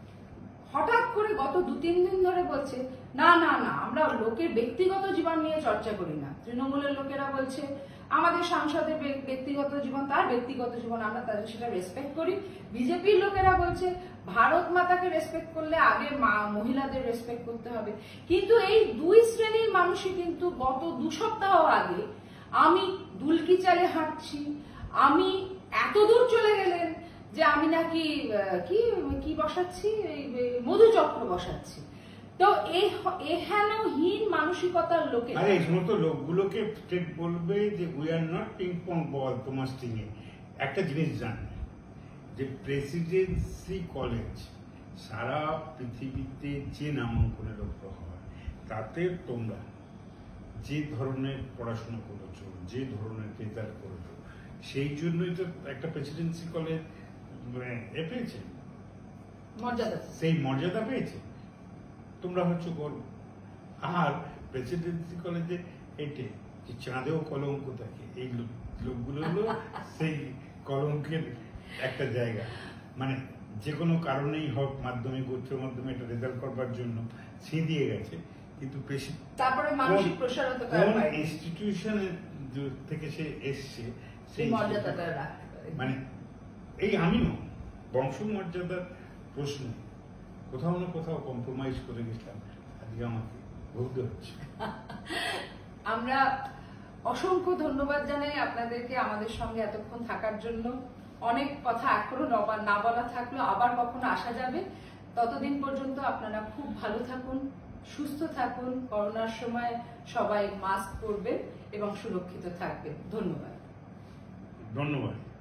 হঠাৎ করে গত 2-3 দিন ধরে বলছে না না না আমরা লোকের ব্যক্তিগত জীবন নিয়ে চর্চা করি না। তৃণমূলের লোকেরা বলছে আমাদের সাংসদের ব্যক্তিগত জীবন তার ব্যক্তিগত জীবন, আমরা তাদের সেটা রেসপেক্ট করি। বিজেপির লোকেরা বলছে ভারত মাতাকে রেসপেক্ট করলে আগে মহিলাদের রেসপেক্ট করতে হবে। কিন্তু এই দুই শ্রেণীর মানুষই কিন্তু গত 2 সপ্তাহ আগে আমি দুলকি চালে হাঁটছি, আমি এত দূর চলে গেলেন যে আমি নাকি কি বসাচ্ছি, মধুচক্র বসাচ্ছি। তো এহেনহীন মানসিকতার লোকে এই সমস্ত লোকগুলোকে বলবে যে we are not ping pong ball তোমার স্টিংয়ে। একটা জিনিস জান যে প্রেসিডেন্সি কলেজ সারা পৃথিবীতে যে নামাঙ্কনে লক্ষ্য হয় তাতে তোমরা যে ধরনের পড়াশোনা করেছো, যে ধরনের রেজাল্ট করেছো, সেই জন্যই তো একটা প্রেসিডেন্সি কলেজ পেয়েছে, মর্যাদা, সেই মর্যাদা পেয়েছে। তোমরা হচ্ছে গর্ব। আর প্রেসিডেন্সি কলেজে এটে যে চাঁদেও কলঙ্ক থাকে, এই লোকগুলো হলো সেই কলঙ্কের একটা জায়গা। মানে যে কোনো কারণেই হোক মাধ্যমিক উচ্চ মাধ্যমিক একটা রেজাল্ট করবার জন্য ছি দিয়ে গেছে, কিন্তু তারপরে মানসিক প্রসারতা ইনস্টিটিউশনের থেকে সে এসছে সেই মর্যাদাটা রাখতে পারে। মানে এই আমিও বংশমর্যাদার প্রশ্ন কোথাও না কোথাও কম্প্রোমাইজ করে গেছিলাম, আজকে আমাকে ভুগতে হচ্ছে। আমরা অসংখ্য ধন্যবাদ জানাই আপনাদেরকে আমাদের সঙ্গে এতক্ষণ থাকার জন্য। অনেক কথা এখনো না বলা থাকলো, আবার কখনো আসা যাবে। ততদিন পর্যন্ত আপনারা খুব ভালো থাকুন, সুস্থ থাকুন। করোনার সময় সবাই মাস্ক পরবেন এবং সুরক্ষিত থাকবেন। ধন্যবাদ।